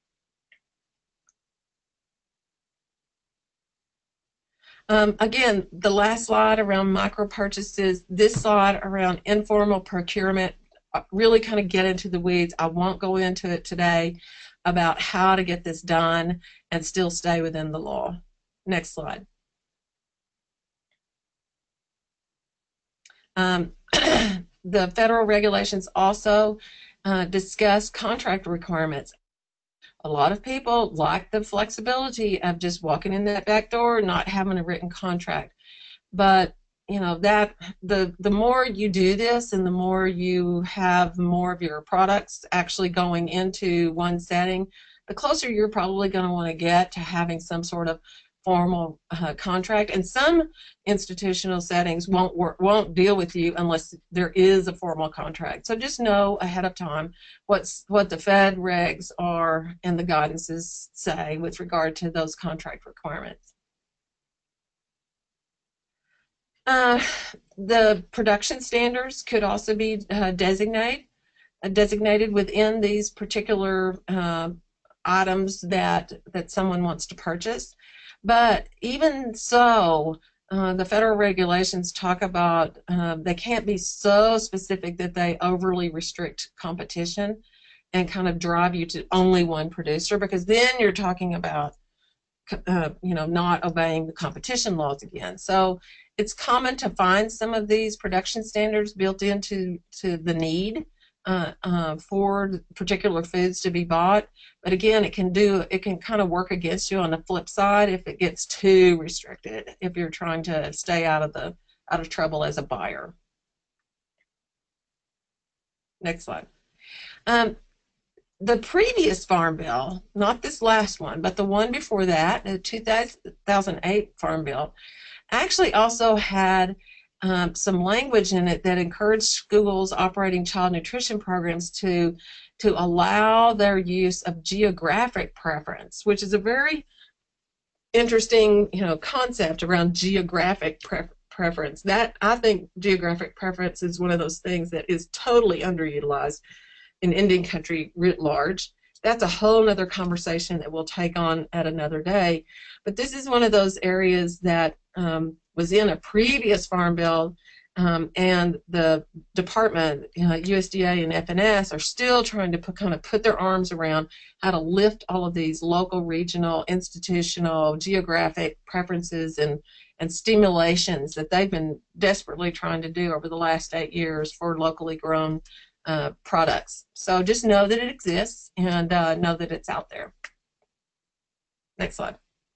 Um, again, the last slide around micro purchases, this slide around informal procurement, really kind of get into the weeds. I won't go into it today about how to get this done and still stay within the law. Next slide. Um, the federal regulations also uh, discuss contract requirements. A lot of people like the flexibility of just walking in that back door and not having a written contract. But you know, that the the more you do this and the more you have more of your products actually going into one setting, the closer you're probably going to want to get to having some sort of formal uh, contract. And some institutional settings won't work, won't deal with you unless there is a formal contract. So just know ahead of time what's what the Fed regs are and the guidances say with regard to those contract requirements. Uh, the production standards could also be uh, designated uh, designated within these particular uh, items that that someone wants to purchase. But even so, uh, the federal regulations talk about uh, they can't be so specific that they overly restrict competition and kind of drive you to only one producer, because then you're talking about uh, you know, not obeying the competition laws again. So it's common to find some of these production standards built into to the need uh, uh, for particular foods to be bought. But again, it can do it can kind of work against you on the flip side if it gets too restricted, if you're trying to stay out of the out of trouble as a buyer. Next slide. Um, the previous Farm Bill, not this last one, but the one before that, the two thousand eight Farm Bill, actually also had um, some language in it that encouraged schools operating child nutrition programs to to allow their use of geographic preference, which is a very interesting, you know, concept around geographic pre preference. That, I think, geographic preference is one of those things that is totally underutilized in Indian country writ large. That's a whole other conversation that we'll take on at another day. But this is one of those areas that um, was in a previous Farm Bill, um, and the department, you know, U S D A and F N S, are still trying to put, kind of put their arms around how to lift all of these local, regional, institutional, geographic preferences and, and stimulations that they've been desperately trying to do over the last eight years for locally grown uh, products. So just know that it exists and uh, know that it's out there. Next slide.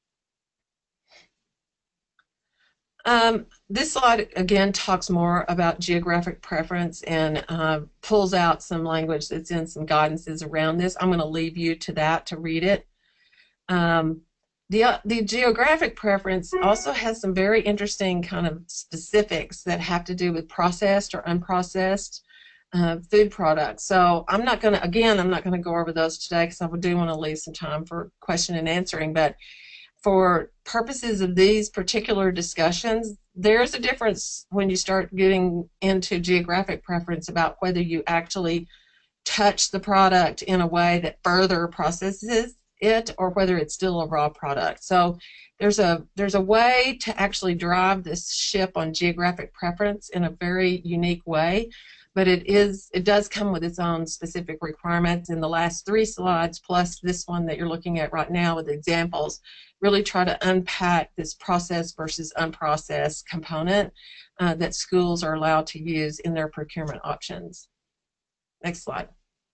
Um, this slide, again, talks more about geographic preference and uh, pulls out some language that's in some guidances around this. I'm going to leave you to that to read it. Um, The, uh, the geographic preference also has some very interesting kind of specifics that have to do with processed or unprocessed uh, food products. So I'm not going to, again, I'm not going to go over those today because I do want to leave some time for question and answering. But for purposes of these particular discussions, there's a difference when you start getting into geographic preference about whether you actually touch the product in a way that further processes it or whether it's still a raw product. So there's a there's a way to actually drive this ship on geographic preference in a very unique way, but it is it does come with its own specific requirements. In the last three slides plus this one that you're looking at right now with examples really try to unpack this processed versus unprocessed component uh, that schools are allowed to use in their procurement options. Next slide.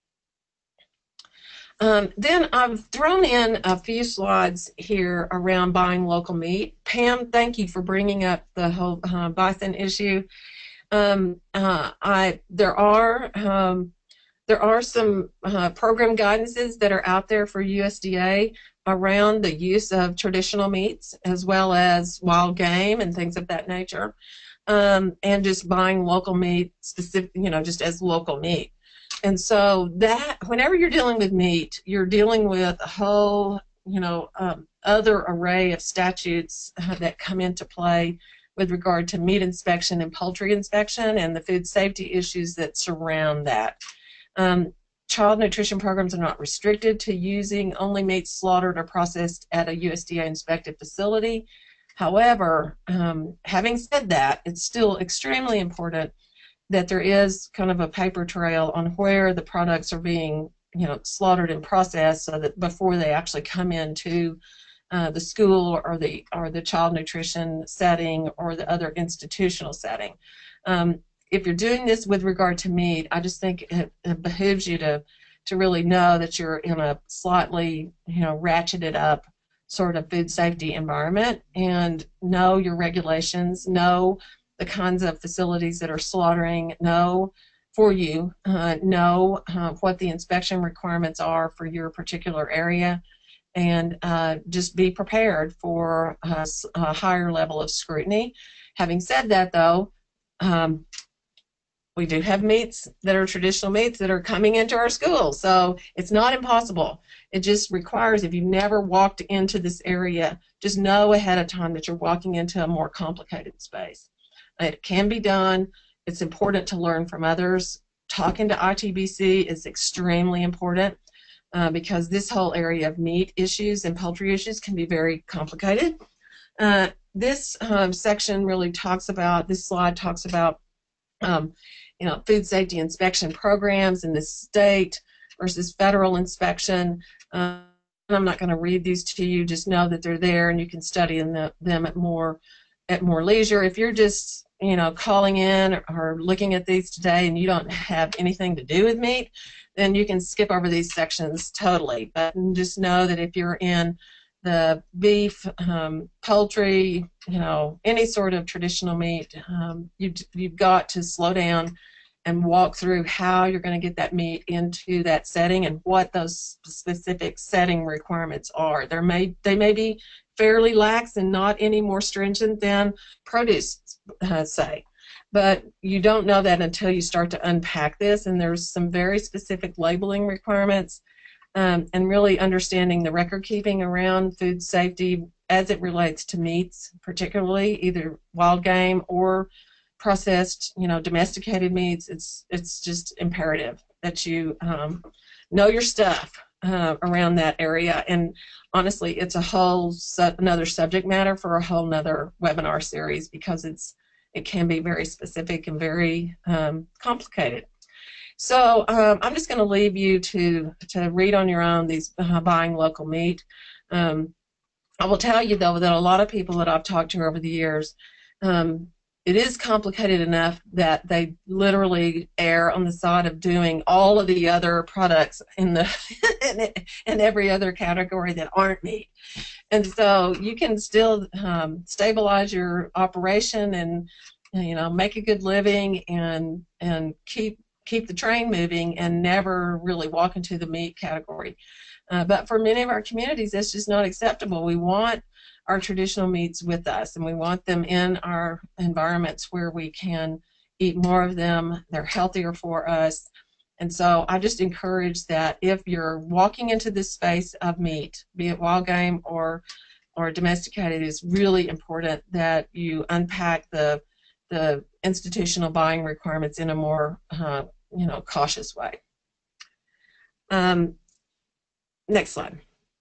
Um, then I've thrown in a few slides here around buying local meat. Pam, thank you for bringing up the whole uh, bison issue. Um, uh, I there are um, there are some uh, program guidances that are out there for U S D A around the use of traditional meats as well as wild game and things of that nature, um, and just buying local meat specific, you know, just as local meat. And so that whenever you're dealing with meat, you're dealing with a whole, you know, um, other array of statutes uh, that come into play with regard to meat inspection and poultry inspection and the food safety issues that surround that. Um, child nutrition programs are not restricted to using only meat slaughtered or processed at a U S D A inspected facility. However, um, having said that, it's still extremely important that there is kind of a paper trail on where the products are being, you know, slaughtered and processed, so that before they actually come into uh, the school or the or the child nutrition setting or the other institutional setting. Um, if you're doing this with regard to meat, I just think it, it behooves you to to really know that you're in a slightly, you know, ratcheted up sort of food safety environment and know your regulations, know the kinds of facilities that are slaughtering, know for you, uh, know uh, what the inspection requirements are for your particular area, and uh, just be prepared for a, a higher level of scrutiny. Having said that, though, um, we do have meats that are traditional meats that are coming into our schools, so it's not impossible. It just requires, if you've never walked into this area, just know ahead of time that you're walking into a more complicated space. It can be done. It's important to learn from others. Talking to I T B C is extremely important uh, because this whole area of meat issues and poultry issues can be very complicated. Uh, this um, section really talks about, this slide talks about um, you know, food safety inspection programs in the state versus federal inspection. Uh, I'm not going to read these to you, just know that they're there and you can study in the, them at more at more leisure. If you're just, you know, calling in or, or looking at these today and you don't have anything to do with meat, then you can skip over these sections totally. But just know that if you're in the beef, um, poultry, you know, any sort of traditional meat, um, you, you've got to slow down and walk through how you're going to get that meat into that setting and what those specific setting requirements are. There may, they may be fairly lax and not any more stringent than produce, uh, say. But you don't know that until you start to unpack this, and there's some very specific labeling requirements um, and really understanding the record keeping around food safety as it relates to meats, particularly either wild game or processed, you know, domesticated meats. It's, it's just imperative that you um, know your stuff uh, around that area. And honestly, it's a whole su another subject matter for a whole nother webinar series because it's it can be very specific and very um, complicated. So um, I'm just going to leave you to to read on your own these uh, buying local meat. Um, I will tell you though that a lot of people that I've talked to over the years, um, it is complicated enough that they literally err on the side of doing all of the other products in the in, in every other category that aren't meat. And so you can still um, stabilize your operation and, you know, make a good living and and keep keep the train moving and never really walk into the meat category. Uh, but for many of our communities, that's just not acceptable. We want our traditional meats with us, and we want them in our environments where we can eat more of them. They're healthier for us. And so I just encourage that if you're walking into this space of meat, be it wild game or or domesticated, it's really important that you unpack the the institutional buying requirements in a more uh, you know cautious way. Um, next slide.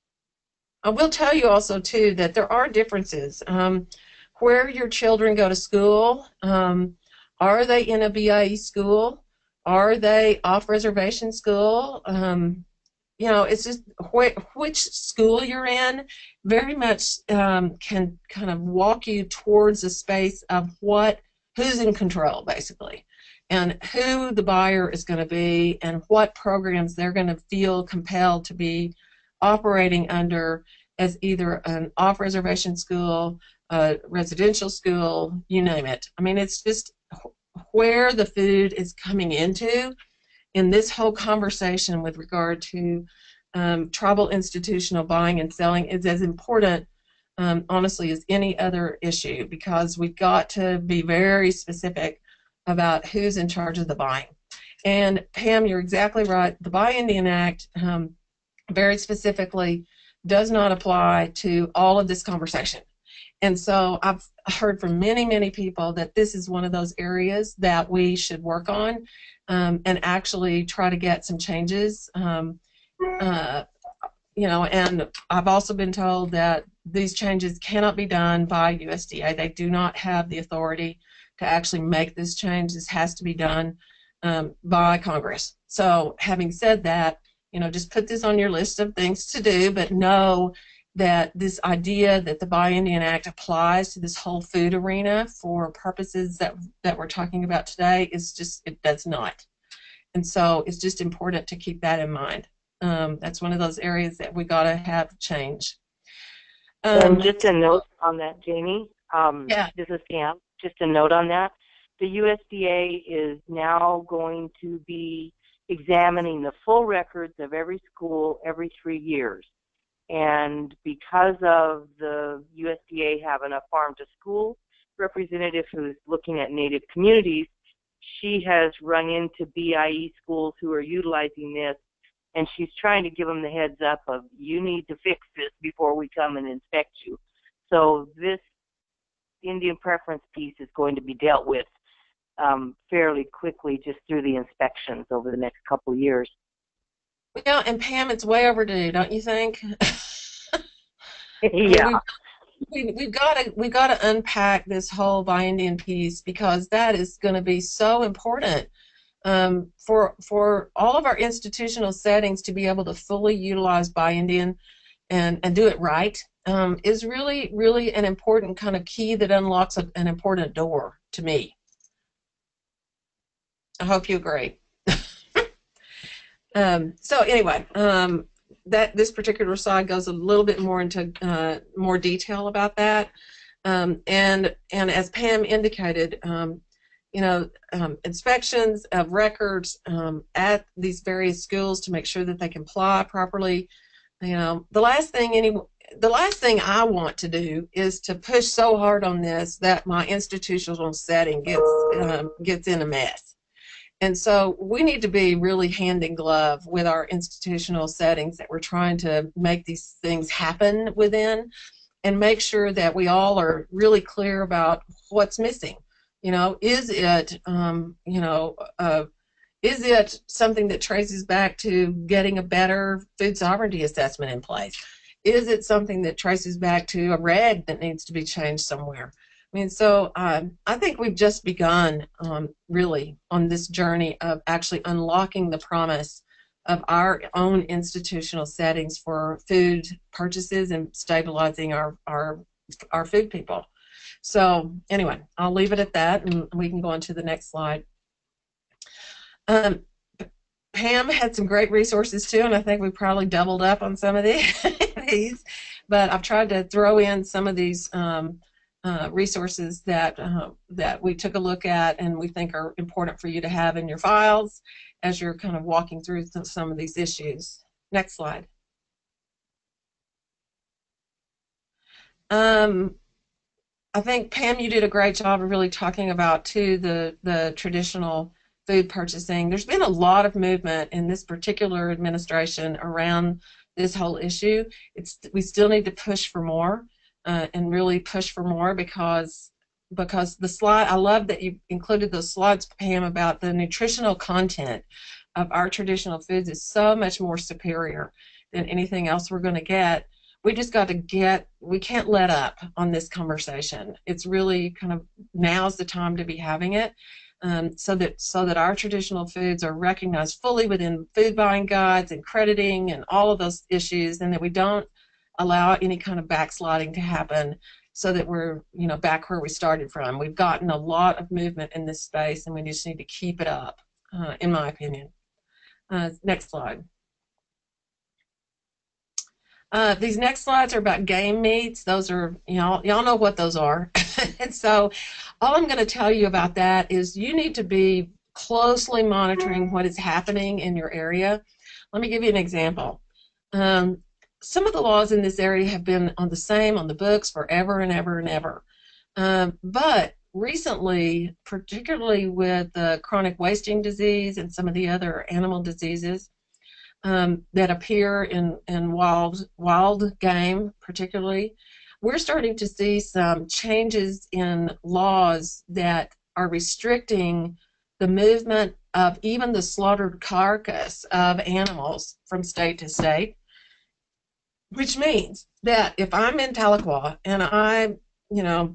I will tell you also too that there are differences um, where your children go to school. Um, are they in a B I E school? Are they off reservation school? Um, you know, it's just wh which school you're in very much um, can kind of walk you towards a space of what who's in control basically, and who the buyer is going to be, and what programs they're going to feel compelled to be operating under as either an off-reservation school, a residential school, you name it. I mean, it's just where the food is coming into in this whole conversation with regard to um, tribal institutional buying and selling is as important, um, honestly, as any other issue, because we've got to be very specific about who's in charge of the buying. And Pam, you're exactly right. The Buy Indian Act um, very specifically does not apply to all of this conversation. And so I've heard from many, many people that this is one of those areas that we should work on um, and actually try to get some changes. Um, uh, you know, and I've also been told that these changes cannot be done by U S D A. They do not have the authority to actually make this change. This has to be done um, by Congress. So having said that, you know, just put this on your list of things to do, but know that this idea that the Buy Indian Act applies to this whole food arena for purposes that that we're talking about today is just, it does not. And so it's just important to keep that in mind. Um, that's one of those areas that we got to have change. Um, and just a note on that, Jamie. Um, yeah. This is Pam. Just a note on that. The U S D A is now going to be examining the full records of every school every three years. And because of the U S D A having a farm-to-school representative who's looking at Native communities, she has run into B I E schools who are utilizing this, and she's trying to give them the heads up of, you need to fix this before we come and inspect you. So this Indian preference piece is going to be dealt with um, fairly quickly just through the inspections over the next couple of years. Yeah, and Pam, it's way overdue, don't you think? Yeah. We, we, we've got to we got to unpack this whole Buy Indian piece, because that is going to be so important um, for for all of our institutional settings to be able to fully utilize Buy Indian and and do it right. Um, is really really an important kind of key that unlocks a, an important door to me. I hope you agree. Um, so anyway, um, that this particular slide goes a little bit more into uh, more detail about that, um, and and as Pam indicated, um, you know, um, inspections of records um, at these various schools to make sure that they comply properly. You know, the last thing any the last thing I want to do is to push so hard on this that my institutional setting gets um, gets in a mess. And so we need to be really hand in glove with our institutional settings that we're trying to make these things happen within, and make sure that we all are really clear about what's missing. You know, is it, um, you know, uh, is it something that traces back to getting a better food sovereignty assessment in place? Is it something that traces back to a reg that needs to be changed somewhere? I mean, so um, I think we've just begun, um, really, on this journey of actually unlocking the promise of our own institutional settings for food purchases and stabilizing our, our, our food people. So anyway, I'll leave it at that, and we can go on to the next slide. Um, Pam had some great resources too, and I think we probably doubled up on some of these, but I've tried to throw in some of these um, uh, resources that uh, that we took a look at and we think are important for you to have in your files as you're kind of walking through some of these issues. Next slide. Um, I think, Pam, you did a great job of really talking about, too, the, the traditional food purchasing. There's been a lot of movement in this particular administration around this whole issue. It's, we still need to push for more uh, and really push for more because, because the slide, I love that you included those slides, Pam, about the nutritional content of our traditional foods is so much more superior than anything else we're going to get. We just got to get, we can't let up on this conversation. It's really kind of, now's the time to be having it um, so that so that our traditional foods are recognized fully within food buying guides and crediting and all of those issues, and that we don't allow any kind of backsliding to happen so that we're, you know, back where we started from. We've gotten a lot of movement in this space, and we just need to keep it up, uh, in my opinion. Uh, next slide. Uh, these next slides are about game meats. Those are, you know, y'all know what those are. And so all I'm going to tell you about that is you need to be closely monitoring what is happening in your area. Let me give you an example. Um, some of the laws in this area have been on the same, on the books forever and ever and ever. Um, but recently, particularly with the chronic wasting disease and some of the other animal diseases, Um, that appear in, in wild, wild game particularly, we're starting to see some changes in laws that are restricting the movement of even the slaughtered carcass of animals from state to state, which means that if I'm in Tahlequah and I, you know,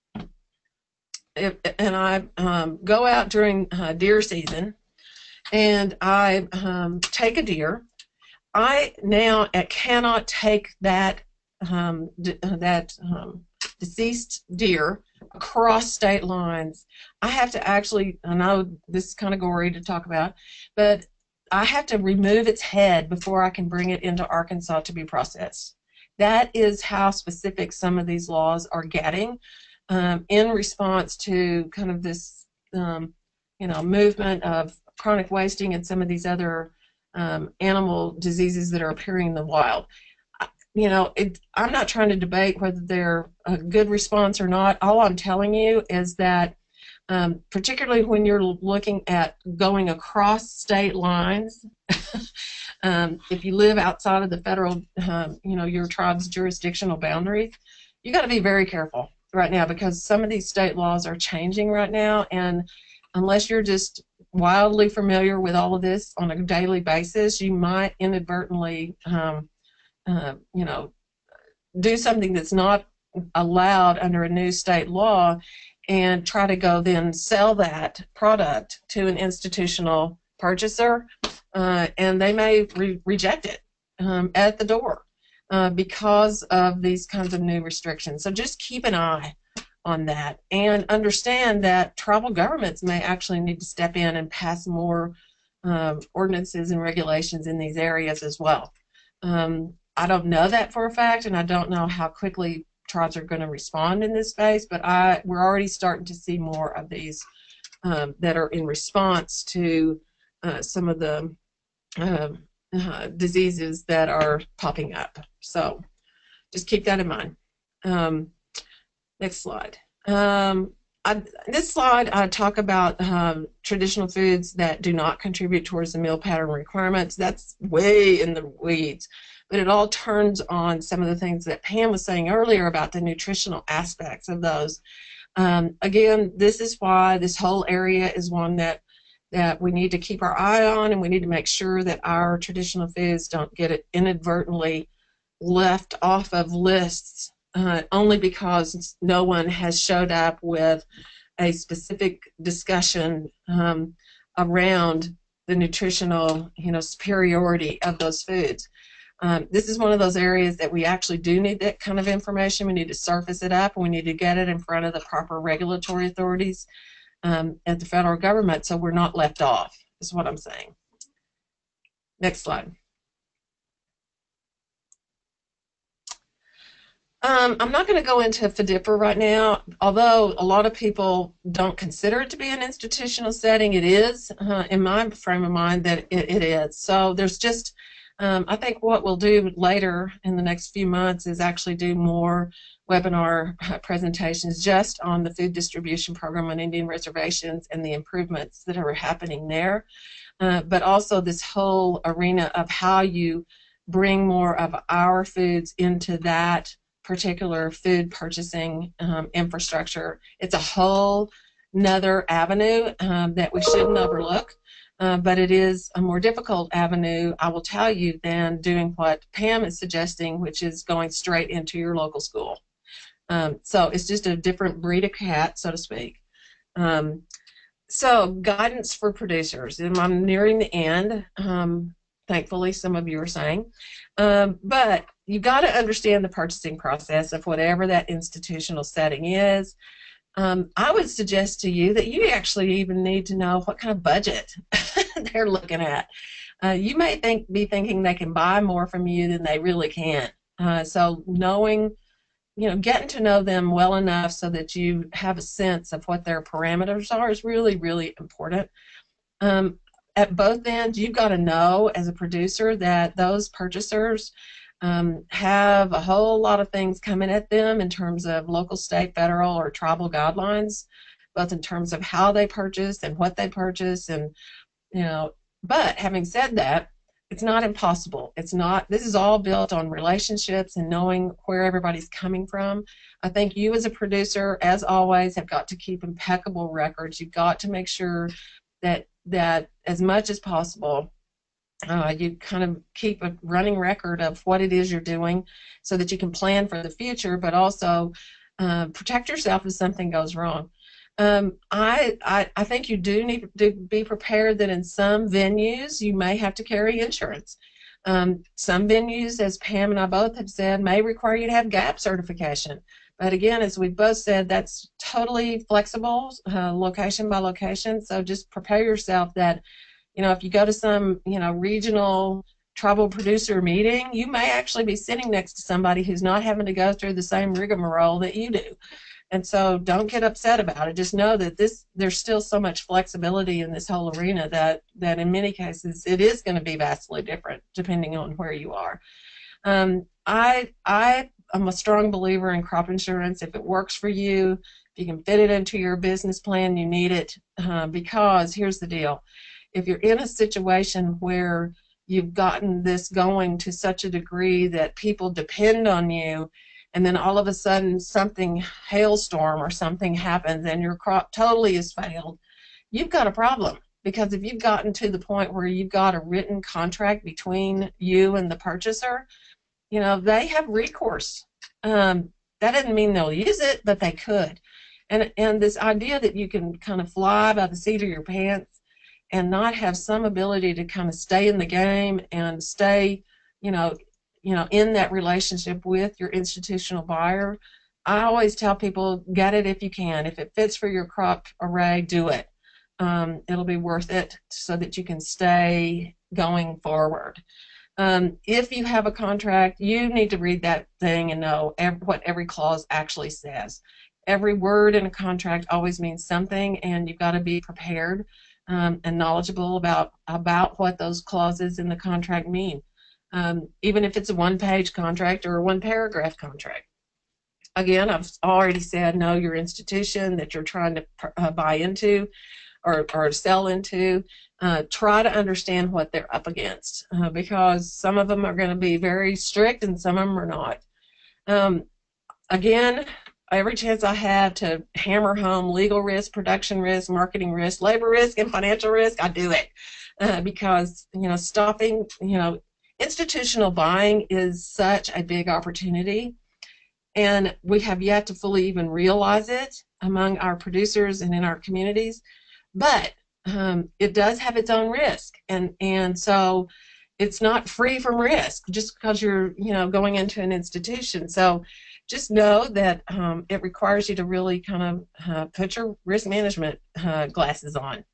if, and I um, go out during uh, deer season, and I um, take a deer, I now cannot take that um, that um, deceased deer across state lines. I have to actually, I know this is kind of gory to talk about, but I have to remove its head before I can bring it into Arkansas to be processed. That is how specific some of these laws are getting um, in response to kind of this, um, you know, movement of chronic wasting and some of these other um, animal diseases that are appearing in the wild. You know, it, I'm not trying to debate whether they're a good response or not. All I'm telling you is that um, particularly when you're looking at going across state lines, um, if you live outside of the federal, um, you know, your tribe's jurisdictional boundaries, you got to be very careful right now because some of these state laws are changing right now, and unless you're just wildly familiar with all of this on a daily basis, you might inadvertently, um, uh, you know, do something that's not allowed under a new state law and try to go then sell that product to an institutional purchaser, uh, and they may re reject it um, at the door uh, because of these kinds of new restrictions. So just keep an eye on that and understand that tribal governments may actually need to step in and pass more um, ordinances and regulations in these areas as well. Um, I don't know that for a fact, and I don't know how quickly tribes are going to respond in this space, but I we're already starting to see more of these um, that are in response to uh, some of the uh, uh, diseases that are popping up. So just keep that in mind. Um, next slide. Um, I, this slide I talk about um, traditional foods that do not contribute towards the meal pattern requirements. That's way in the weeds. But it all turns on some of the things that Pam was saying earlier about the nutritional aspects of those. Um, again, this is why this whole area is one that that we need to keep our eye on, and we need to make sure that our traditional foods don't get it inadvertently left off of lists uh, only because no one has showed up with a specific discussion um, around the nutritional, you know, superiority of those foods. Um, this is one of those areas that we actually do need that kind of information. We need to surface it up, and we need to get it in front of the proper regulatory authorities um, at the federal government so we're not left off, is what I'm saying. Next slide. Um, I'm not going to go into F D I P R right now, although a lot of people don't consider it to be an institutional setting. It is, uh, in my frame of mind, that it, it is. So there's just, um, I think what we'll do later in the next few months is actually do more webinar presentations just on the food distribution program on Indian reservations and the improvements that are happening there, uh, but also this whole arena of how you bring more of our foods into that particular food purchasing um, infrastructure. It's a whole another avenue um, that we shouldn't overlook, uh, but it is a more difficult avenue, I will tell you, than doing what Pam is suggesting, which is going straight into your local school. Um, so it's just a different breed of cat, so to speak. Um, so guidance for producers, and I'm nearing the end. Um, thankfully, some of you are saying, um, but you've got to understand the purchasing process of whatever that institutional setting is. Um, I would suggest to you that you actually even need to know what kind of budget they're looking at. Uh, you may think be thinking they can buy more from you than they really can. Uh, so knowing, you know, getting to know them well enough so that you have a sense of what their parameters are is really, really important. Um, at both ends, you've got to know as a producer that those purchasers um, have a whole lot of things coming at them in terms of local, state, federal, or tribal guidelines, both in terms of how they purchase and what they purchase, and you know. But having said that, it's not impossible. It's not. This is all built on relationships and knowing where everybody's coming from. I think you as a producer, as always, have got to keep impeccable records. You've got to make sure that that as much as possible, uh, you kind of keep a running record of what it is you're doing so that you can plan for the future, but also uh, protect yourself if something goes wrong. Um, I, I, I think you do need to be prepared that in some venues you may have to carry insurance. Um, some venues, as Pam and I both have said, may require you to have GAP certification. But again, as we've both said, that's totally flexible, uh, location by location. So just prepare yourself that, you know, if you go to some, you know, regional tribal producer meeting, you may actually be sitting next to somebody who's not having to go through the same rigmarole that you do. And so don't get upset about it. Just know that this there's still so much flexibility in this whole arena that, that in many cases it is going to be vastly different depending on where you are. Um, I, I am a strong believer in crop insurance. If it works for you, if you can fit it into your business plan, you need it, uh, because here's the deal. If you're in a situation where you've gotten this going to such a degree that people depend on you, and then all of a sudden something, hailstorm or something happens and your crop totally has failed, you've got a problem. Because if you've gotten to the point where you've got a written contract between you and the purchaser, you know, they have recourse. Um, that doesn't mean they'll use it, but they could. And, and this idea that you can kind of fly by the seat of your pants and not have some ability to kind of stay in the game and stay, you know, you know, in that relationship with your institutional buyer, I always tell people, get it if you can. If it fits for your crop array, do it. Um, it'll be worth it so that you can stay going forward. Um, if you have a contract, you need to read that thing and know every, what every clause actually says. Every word in a contract always means something, and you've got to be prepared um, and knowledgeable about, about what those clauses in the contract mean. Um, even if it's a one-page contract or a one-paragraph contract. Again, I've already said know your institution that you're trying to uh, buy into or, or sell into. Uh, try to understand what they're up against, uh, because some of them are going to be very strict and some of them are not. Um, again, every chance I have to hammer home legal risk, production risk, marketing risk, labor risk, and financial risk, I do it. Uh, because, you know, stopping, you know, institutional buying is such a big opportunity, and we have yet to fully even realize it among our producers and in our communities, but um, it does have its own risk, and and so it's not free from risk just because you're, you know, going into an institution. So just know that um, it requires you to really kind of uh, put your risk management uh, glasses on.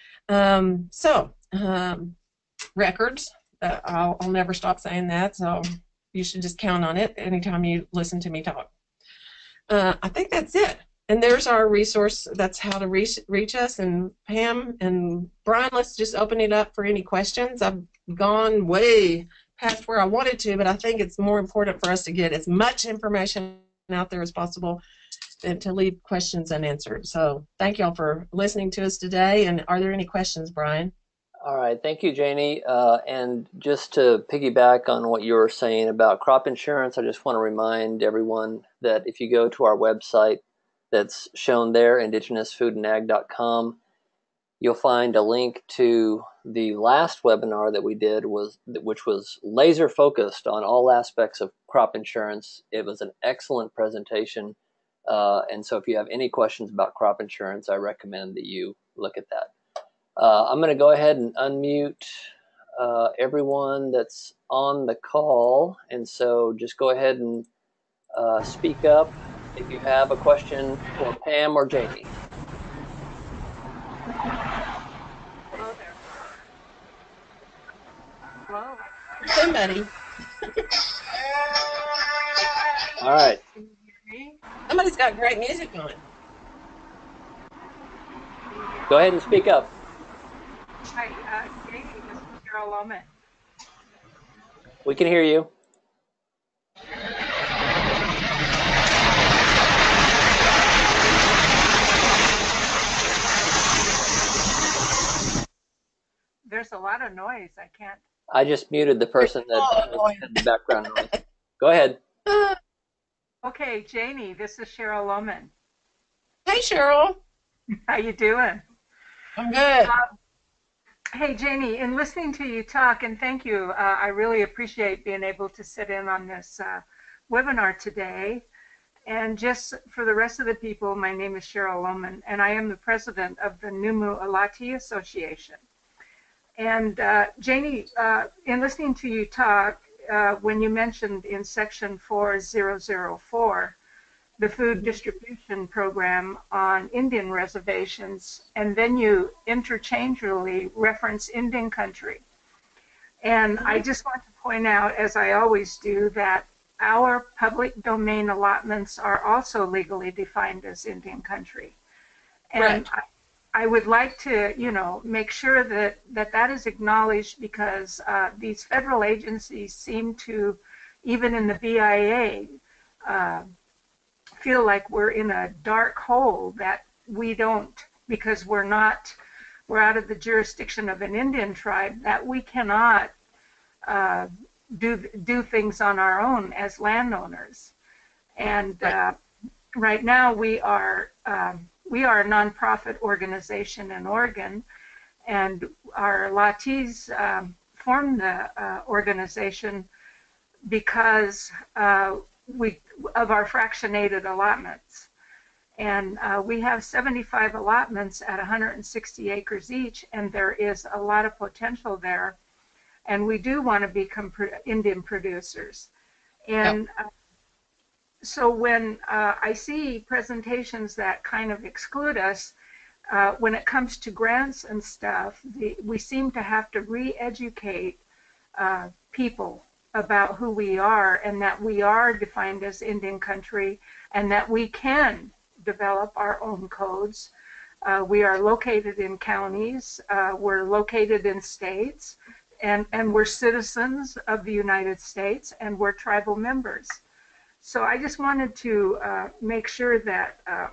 Um, so um, records. Uh, I'll, I'll never stop saying that. So you should just count on it anytime you listen to me talk. Uh, I think that's it. And there's our resource. That's how to reach, reach us. And Pam and Brian, let's just open it up for any questions. I've gone way past where I wanted to, but I think it's more important for us to get as much information out there as possible and to leave questions unanswered. So thank y'all for listening to us today. And are there any questions, Brian? All right, thank you, Janie. Uh, and just to piggyback on what you were saying about crop insurance, I just want to remind everyone that if you go to our website that's shown there, indigenous food and ag dot com, you'll find a link to the last webinar that we did, was which was laser focused on all aspects of crop insurance. It was an excellent presentation. Uh, and so if you have any questions about crop insurance, I recommend that you look at that. Uh, I'm going to go ahead and unmute uh, everyone that's on the call. And so just go ahead and uh, speak up if you have a question for Pam or Jamie. Hello there. Hello. Somebody. All right. Somebody's got great music going. Go ahead and speak up. Hi, uh, Jamie, this is Cheryl Lohman. We can hear you. There's a lot of noise. I can't. I just muted the person that had the background noise. Go ahead. Okay, Janie, this is Cheryl Lohman. Hey, Cheryl. How you doing? I'm good. Um, hey, Janie, in listening to you talk, and thank you, uh, I really appreciate being able to sit in on this uh, webinar today. And just for the rest of the people, my name is Cheryl Lohman, and I am the president of the Numu Alati Association. And uh, Janie, uh, in listening to you talk, uh, when you mentioned in section four thousand four, the food distribution program on Indian reservations, and then you interchangeably reference Indian country. And I just want to point out, as I always do, that our public domain allotments are also legally defined as Indian country. And Right. I, I would like to, you know, make sure that that, that is acknowledged, because uh, these federal agencies seem to, even in the B I A, uh, feel like we're in a dark hole that we don't, because we're not, we're out of the jurisdiction of an Indian tribe, that we cannot uh, do do things on our own as landowners. And uh, right now we are um, we are a nonprofit organization in Oregon, and our Latis um, formed the uh, organization because uh, we of our fractionated allotments. And uh, we have seventy-five allotments at one hundred sixty acres each, and there is a lot of potential there. And we do want to become Indian producers. And uh, so when uh, I see presentations that kind of exclude us, uh, when it comes to grants and stuff, the, we seem to have to re-educate uh, people about who we are, and that we are defined as Indian country, and that we can develop our own codes. Uh, we are located in counties, uh, we're located in states, and, and we're citizens of the United States, and we're tribal members. So I just wanted to uh, make sure that, uh,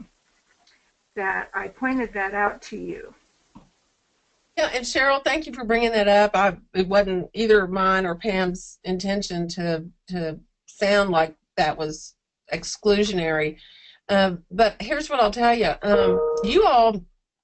that I pointed that out to you. Yeah, and Cheryl, thank you for bringing that up. I, it wasn't either mine or Pam's intention to to sound like that was exclusionary. Um, but here's what I'll tell you. Um, you all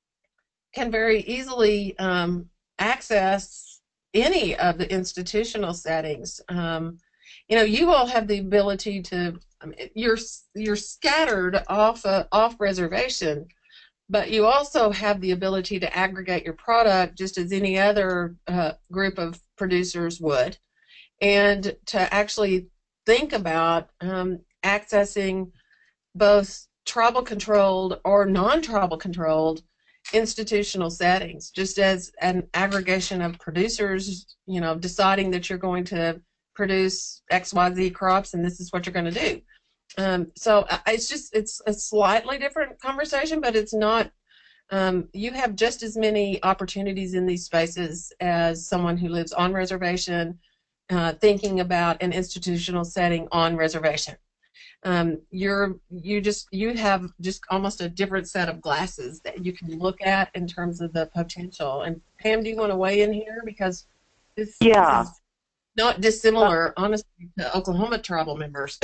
can very easily um, access any of the institutional settings. Um, you know, you all have the ability to, I mean, you're, you're scattered off, uh, off reservation, but you also have the ability to aggregate your product just as any other uh, group of producers would, and to actually think about um, accessing both tribal controlled or non-tribal controlled institutional settings, just as an aggregation of producers, you know, deciding that you're going to produce X Y Z crops, and this is what you're going to do. Um, so it's just it's a slightly different conversation, but it's not. Um, you have just as many opportunities in these spaces as someone who lives on reservation, uh, thinking about an institutional setting on reservation. Um, you're you just you have just almost a different set of glasses that you can look at in terms of the potential. And Pam, do you want to weigh in here, because this, Yeah. this is not dissimilar, uh, honestly, to Oklahoma tribal members.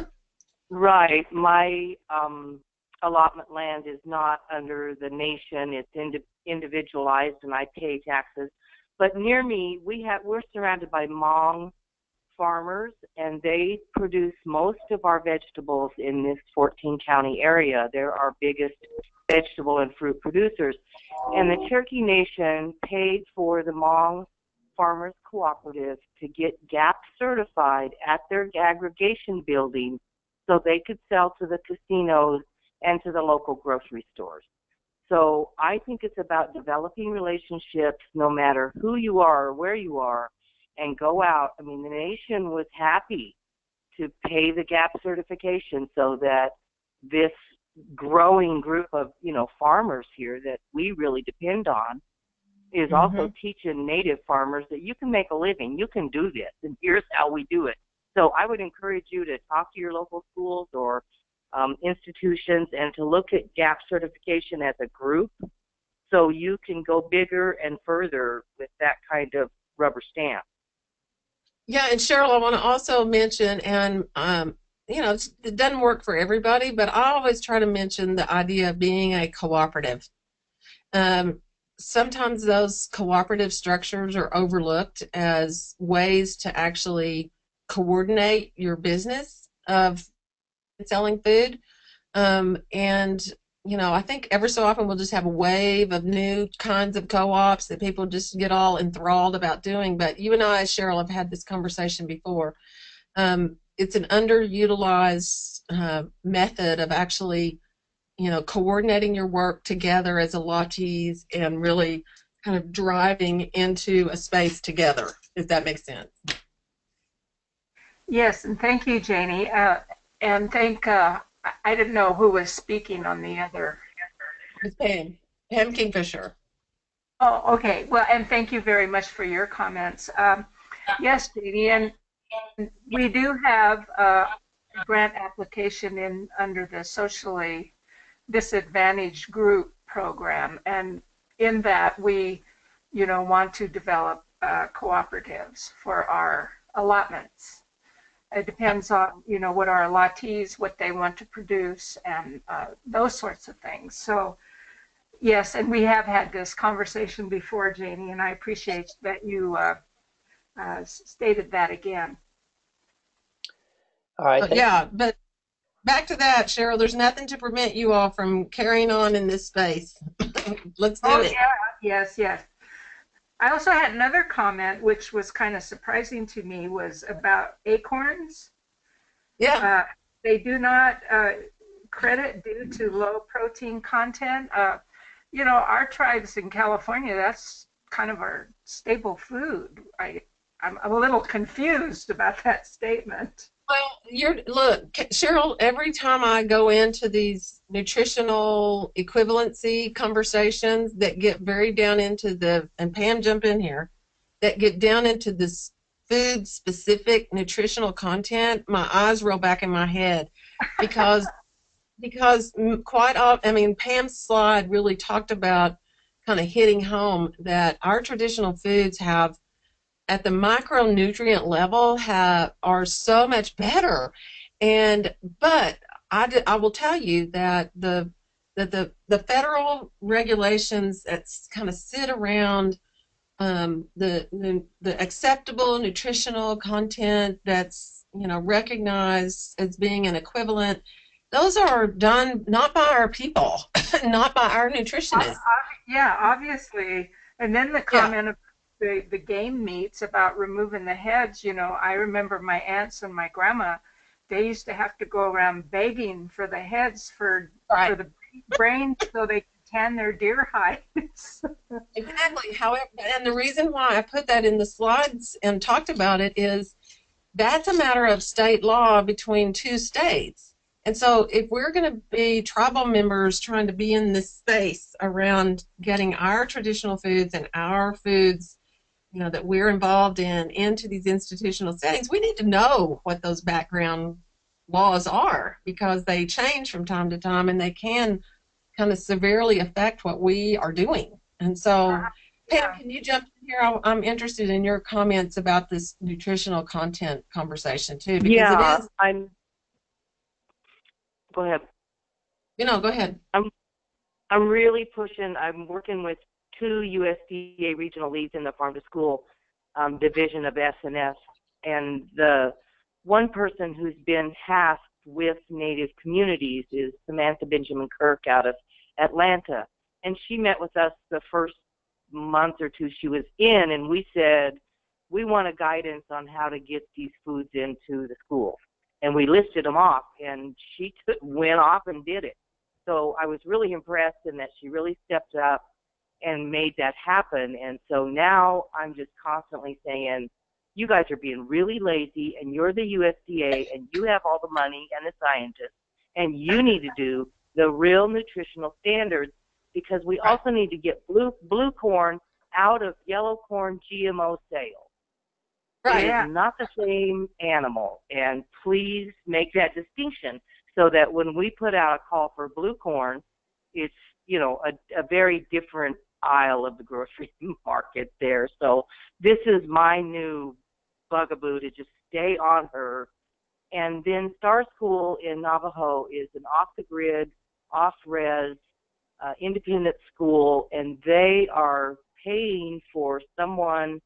Right. My um, allotment land is not under the nation. It's indi- individualized, and I pay taxes. But near me, we have we're surrounded by Hmong farmers, and they produce most of our vegetables in this fourteen county area. They're our biggest vegetable and fruit producers. And the Cherokee Nation paid for the Hmong Farmers Cooperative to get G A P certified at their aggregation building so they could sell to the casinos and to the local grocery stores. So I think it's about developing relationships no matter who you are or where you are, and go out. I mean, the nation was happy to pay the G A P certification so that this growing group of, you know, farmers here that we really depend on is Mm-hmm. also teaching native farmers that you can make a living, you can do this, and here's how we do it. So I would encourage you to talk to your local schools or um, institutions and to look at G A P certification as a group so you can go bigger and further with that kind of rubber stamp. Yeah, and Cheryl, I want to also mention, and um, you know, it's, it doesn't work for everybody, but I always try to mention the idea of being a cooperative. Um, sometimes those cooperative structures are overlooked as ways to actually coordinate your business of selling food. Um, and, you know, I think ever so often we'll just have a wave of new kinds of co-ops that people just get all enthralled about doing. But you and I, Cheryl, have had this conversation before. Um, it's an underutilized uh, method of actually, you know, coordinating your work together as allottees and really kind of driving into a space together, if that makes sense. Yes, and thank you, Janie. Uh, and thank, uh, I didn't know who was speaking on the other. It's Pam, Pam Kingfisher. Oh, okay. Well, and thank you very much for your comments. Um, yes, Janie, and we do have a grant application in under the socially disadvantaged group program, and in that we, you know, want to develop uh, cooperatives for our allotments. It depends on, you know, what our allottees, what they want to produce, and uh, those sorts of things. So, yes, and we have had this conversation before, Janie, and I appreciate that you uh, uh, stated that again. All right. Uh, yeah, but back to that, Cheryl, there's nothing to prevent you all from carrying on in this space. Let's do oh, it. Yeah, yes, yes. I also had another comment, which was kind of surprising to me, was about acorns. Yeah. Uh, they do not uh, credit due to low protein content. Uh, you know, our tribes in California, that's kind of our staple food. I, I'm a little confused about that statement. Well, you're look, Cheryl, every time I go into these nutritional equivalency conversations that get very down into the, and Pam, jump in here, that get down into this food specific nutritional content, my eyes roll back in my head because because quite often, I mean, Pam's slide really talked about kind of hitting home that our traditional foods have, at the micronutrient level, have are so much better. And but I, did, I will tell you that the that the the federal regulations that kind of sit around um, the, the the acceptable nutritional content that's, you know, recognized as being an equivalent, those are done not by our people, not by our nutritionists. Yeah, obviously. And then the comment yeah. of the, the game meats about removing the heads, you know, I remember my aunts and my grandma, they used to have to go around begging for the heads for, right. for the brains so they could tan their deer hides. Exactly. However, and the reason why I put that in the slides and talked about it is that's a matter of state law between two states. And so if we're going to be tribal members trying to be in this space around getting our traditional foods and our foods, you know, that we're involved in into these institutional settings, we need to know what those background laws are, because they change from time to time and they can kind of severely affect what we are doing. And so, uh, yeah. Pam, can you jump in here? I'm interested in your comments about this nutritional content conversation too. Because yeah, it is, I'm. Go ahead. You know, go ahead. I'm. I'm really pushing. I'm working with two U S D A regional leads in the Farm to School um, division of S N S, and the one person who's been tasked with Native communities is Samantha Benjamin Kirk out of Atlanta, and she met with us the first month or two she was in, and we said, we want a guidance on how to get these foods into the school, and we listed them off, and she took, went off and did it. So I was really impressed in that she really stepped up and made that happen. And so now I'm just constantly saying, you guys are being really lazy, and you're the U S D A, and you have all the money and the scientists, and you need to do the real nutritional standards, because we also need to get blue blue corn out of yellow corn G M O sales. Right. It is not the same animal, and please make that distinction so that when we put out a call for blue corn, it's, you know, a, a very different aisle of the grocery market there. So this is my new bugaboo, to just stay on her. And then Star School in Navajo is an off-the-grid, off-res, uh, independent school, and they are paying for someone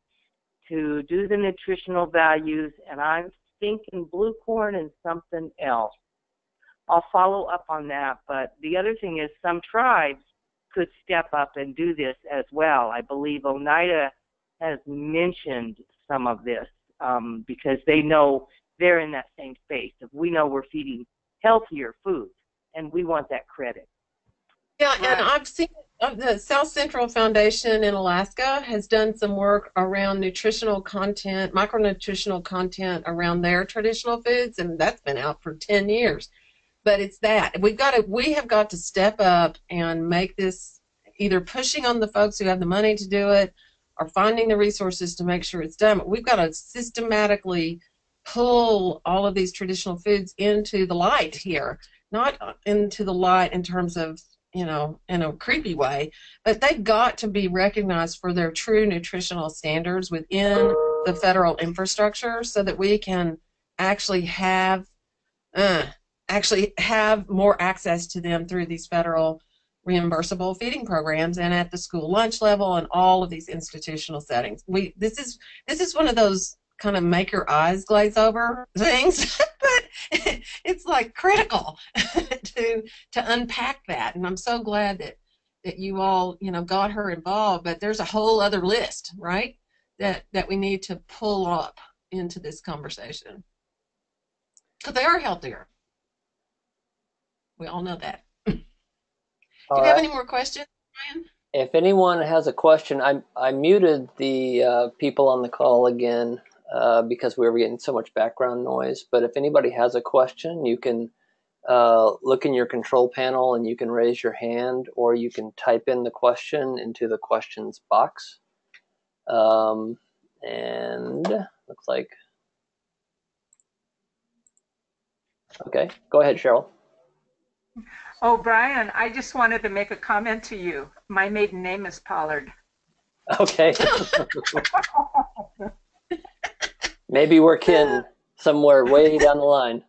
to do the nutritional values, and I'm thinking blue corn and something else. I'll follow up on that, but the other thing is some tribes could step up and do this as well. I believe Oneida has mentioned some of this um, because they know they're in that same space. If we know we're feeding healthier foods, and we want that credit. Yeah, and I've seen uh, the South Central Foundation in Alaska has done some work around nutritional content, micronutritional content around their traditional foods, and that's been out for ten years. But it's that we've got to, we have got to step up and make this, either pushing on the folks who have the money to do it, or finding the resources to make sure it's done. But we've got to systematically pull all of these traditional foods into the light here, not into the light in terms of, you know, in a creepy way, but they've got to be recognized for their true nutritional standards within the federal infrastructure, so that we can actually have uh, actually have more access to them through these federal reimbursable feeding programs and at the school lunch level and all of these institutional settings. We this is this is one of those kind of make your eyes glaze over things, but it's like critical to to unpack that. And I'm so glad that that you all, you know, got her involved. But there's a whole other list, right, that that we need to pull up into this conversation, because they are healthier. We all know that. Do you have any more questions, Brian? If anyone has a question, I I muted the uh, people on the call again uh, because we were getting so much background noise. But if anybody has a question, you can uh, look in your control panel and you can raise your hand, or you can type in the question into the questions box. Um, and looks like, okay, go ahead, Cheryl. Oh, Brian, I just wanted to make a comment to you. My maiden name is Pollard. Okay. Maybe we're kin somewhere way down the line.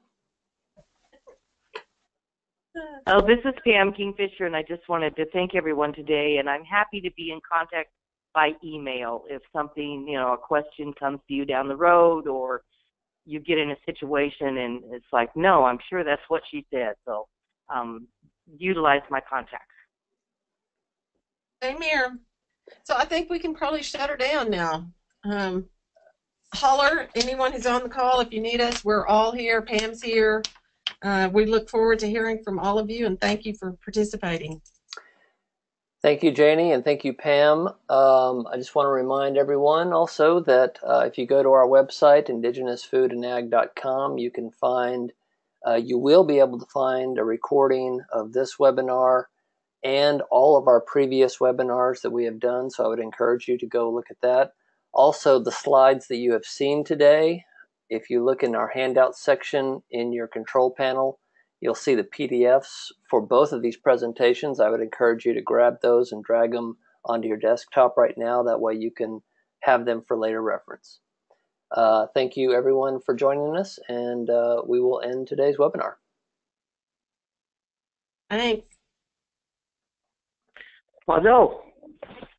Oh, this is Pam Kingfisher, and I just wanted to thank everyone today, and I'm happy to be in contact by email if something, you know, a question comes to you down the road, or you get in a situation and it's like, no, I'm sure that's what she said. So um, utilize my contacts. Same here. So I think we can probably shut her down now. Um, holler, anyone who's on the call, if you need us, we're all here. Pam's here. Uh, we look forward to hearing from all of you, and thank you for participating. Thank you, Janie, and thank you, Pam. Um, I just want to remind everyone also that uh, if you go to our website, indigenous food and ag dot com, you can find, uh, you will be able to find a recording of this webinar and all of our previous webinars that we have done. So I would encourage you to go look at that. Also, the slides that you have seen today, if you look in our handout section in your control panel, you'll see the P D Fs for both of these presentations. I would encourage you to grab those and drag them onto your desktop right now. That way you can have them for later reference. Uh, thank you everyone for joining us, and uh, we will end today's webinar. Thanks. Well, no.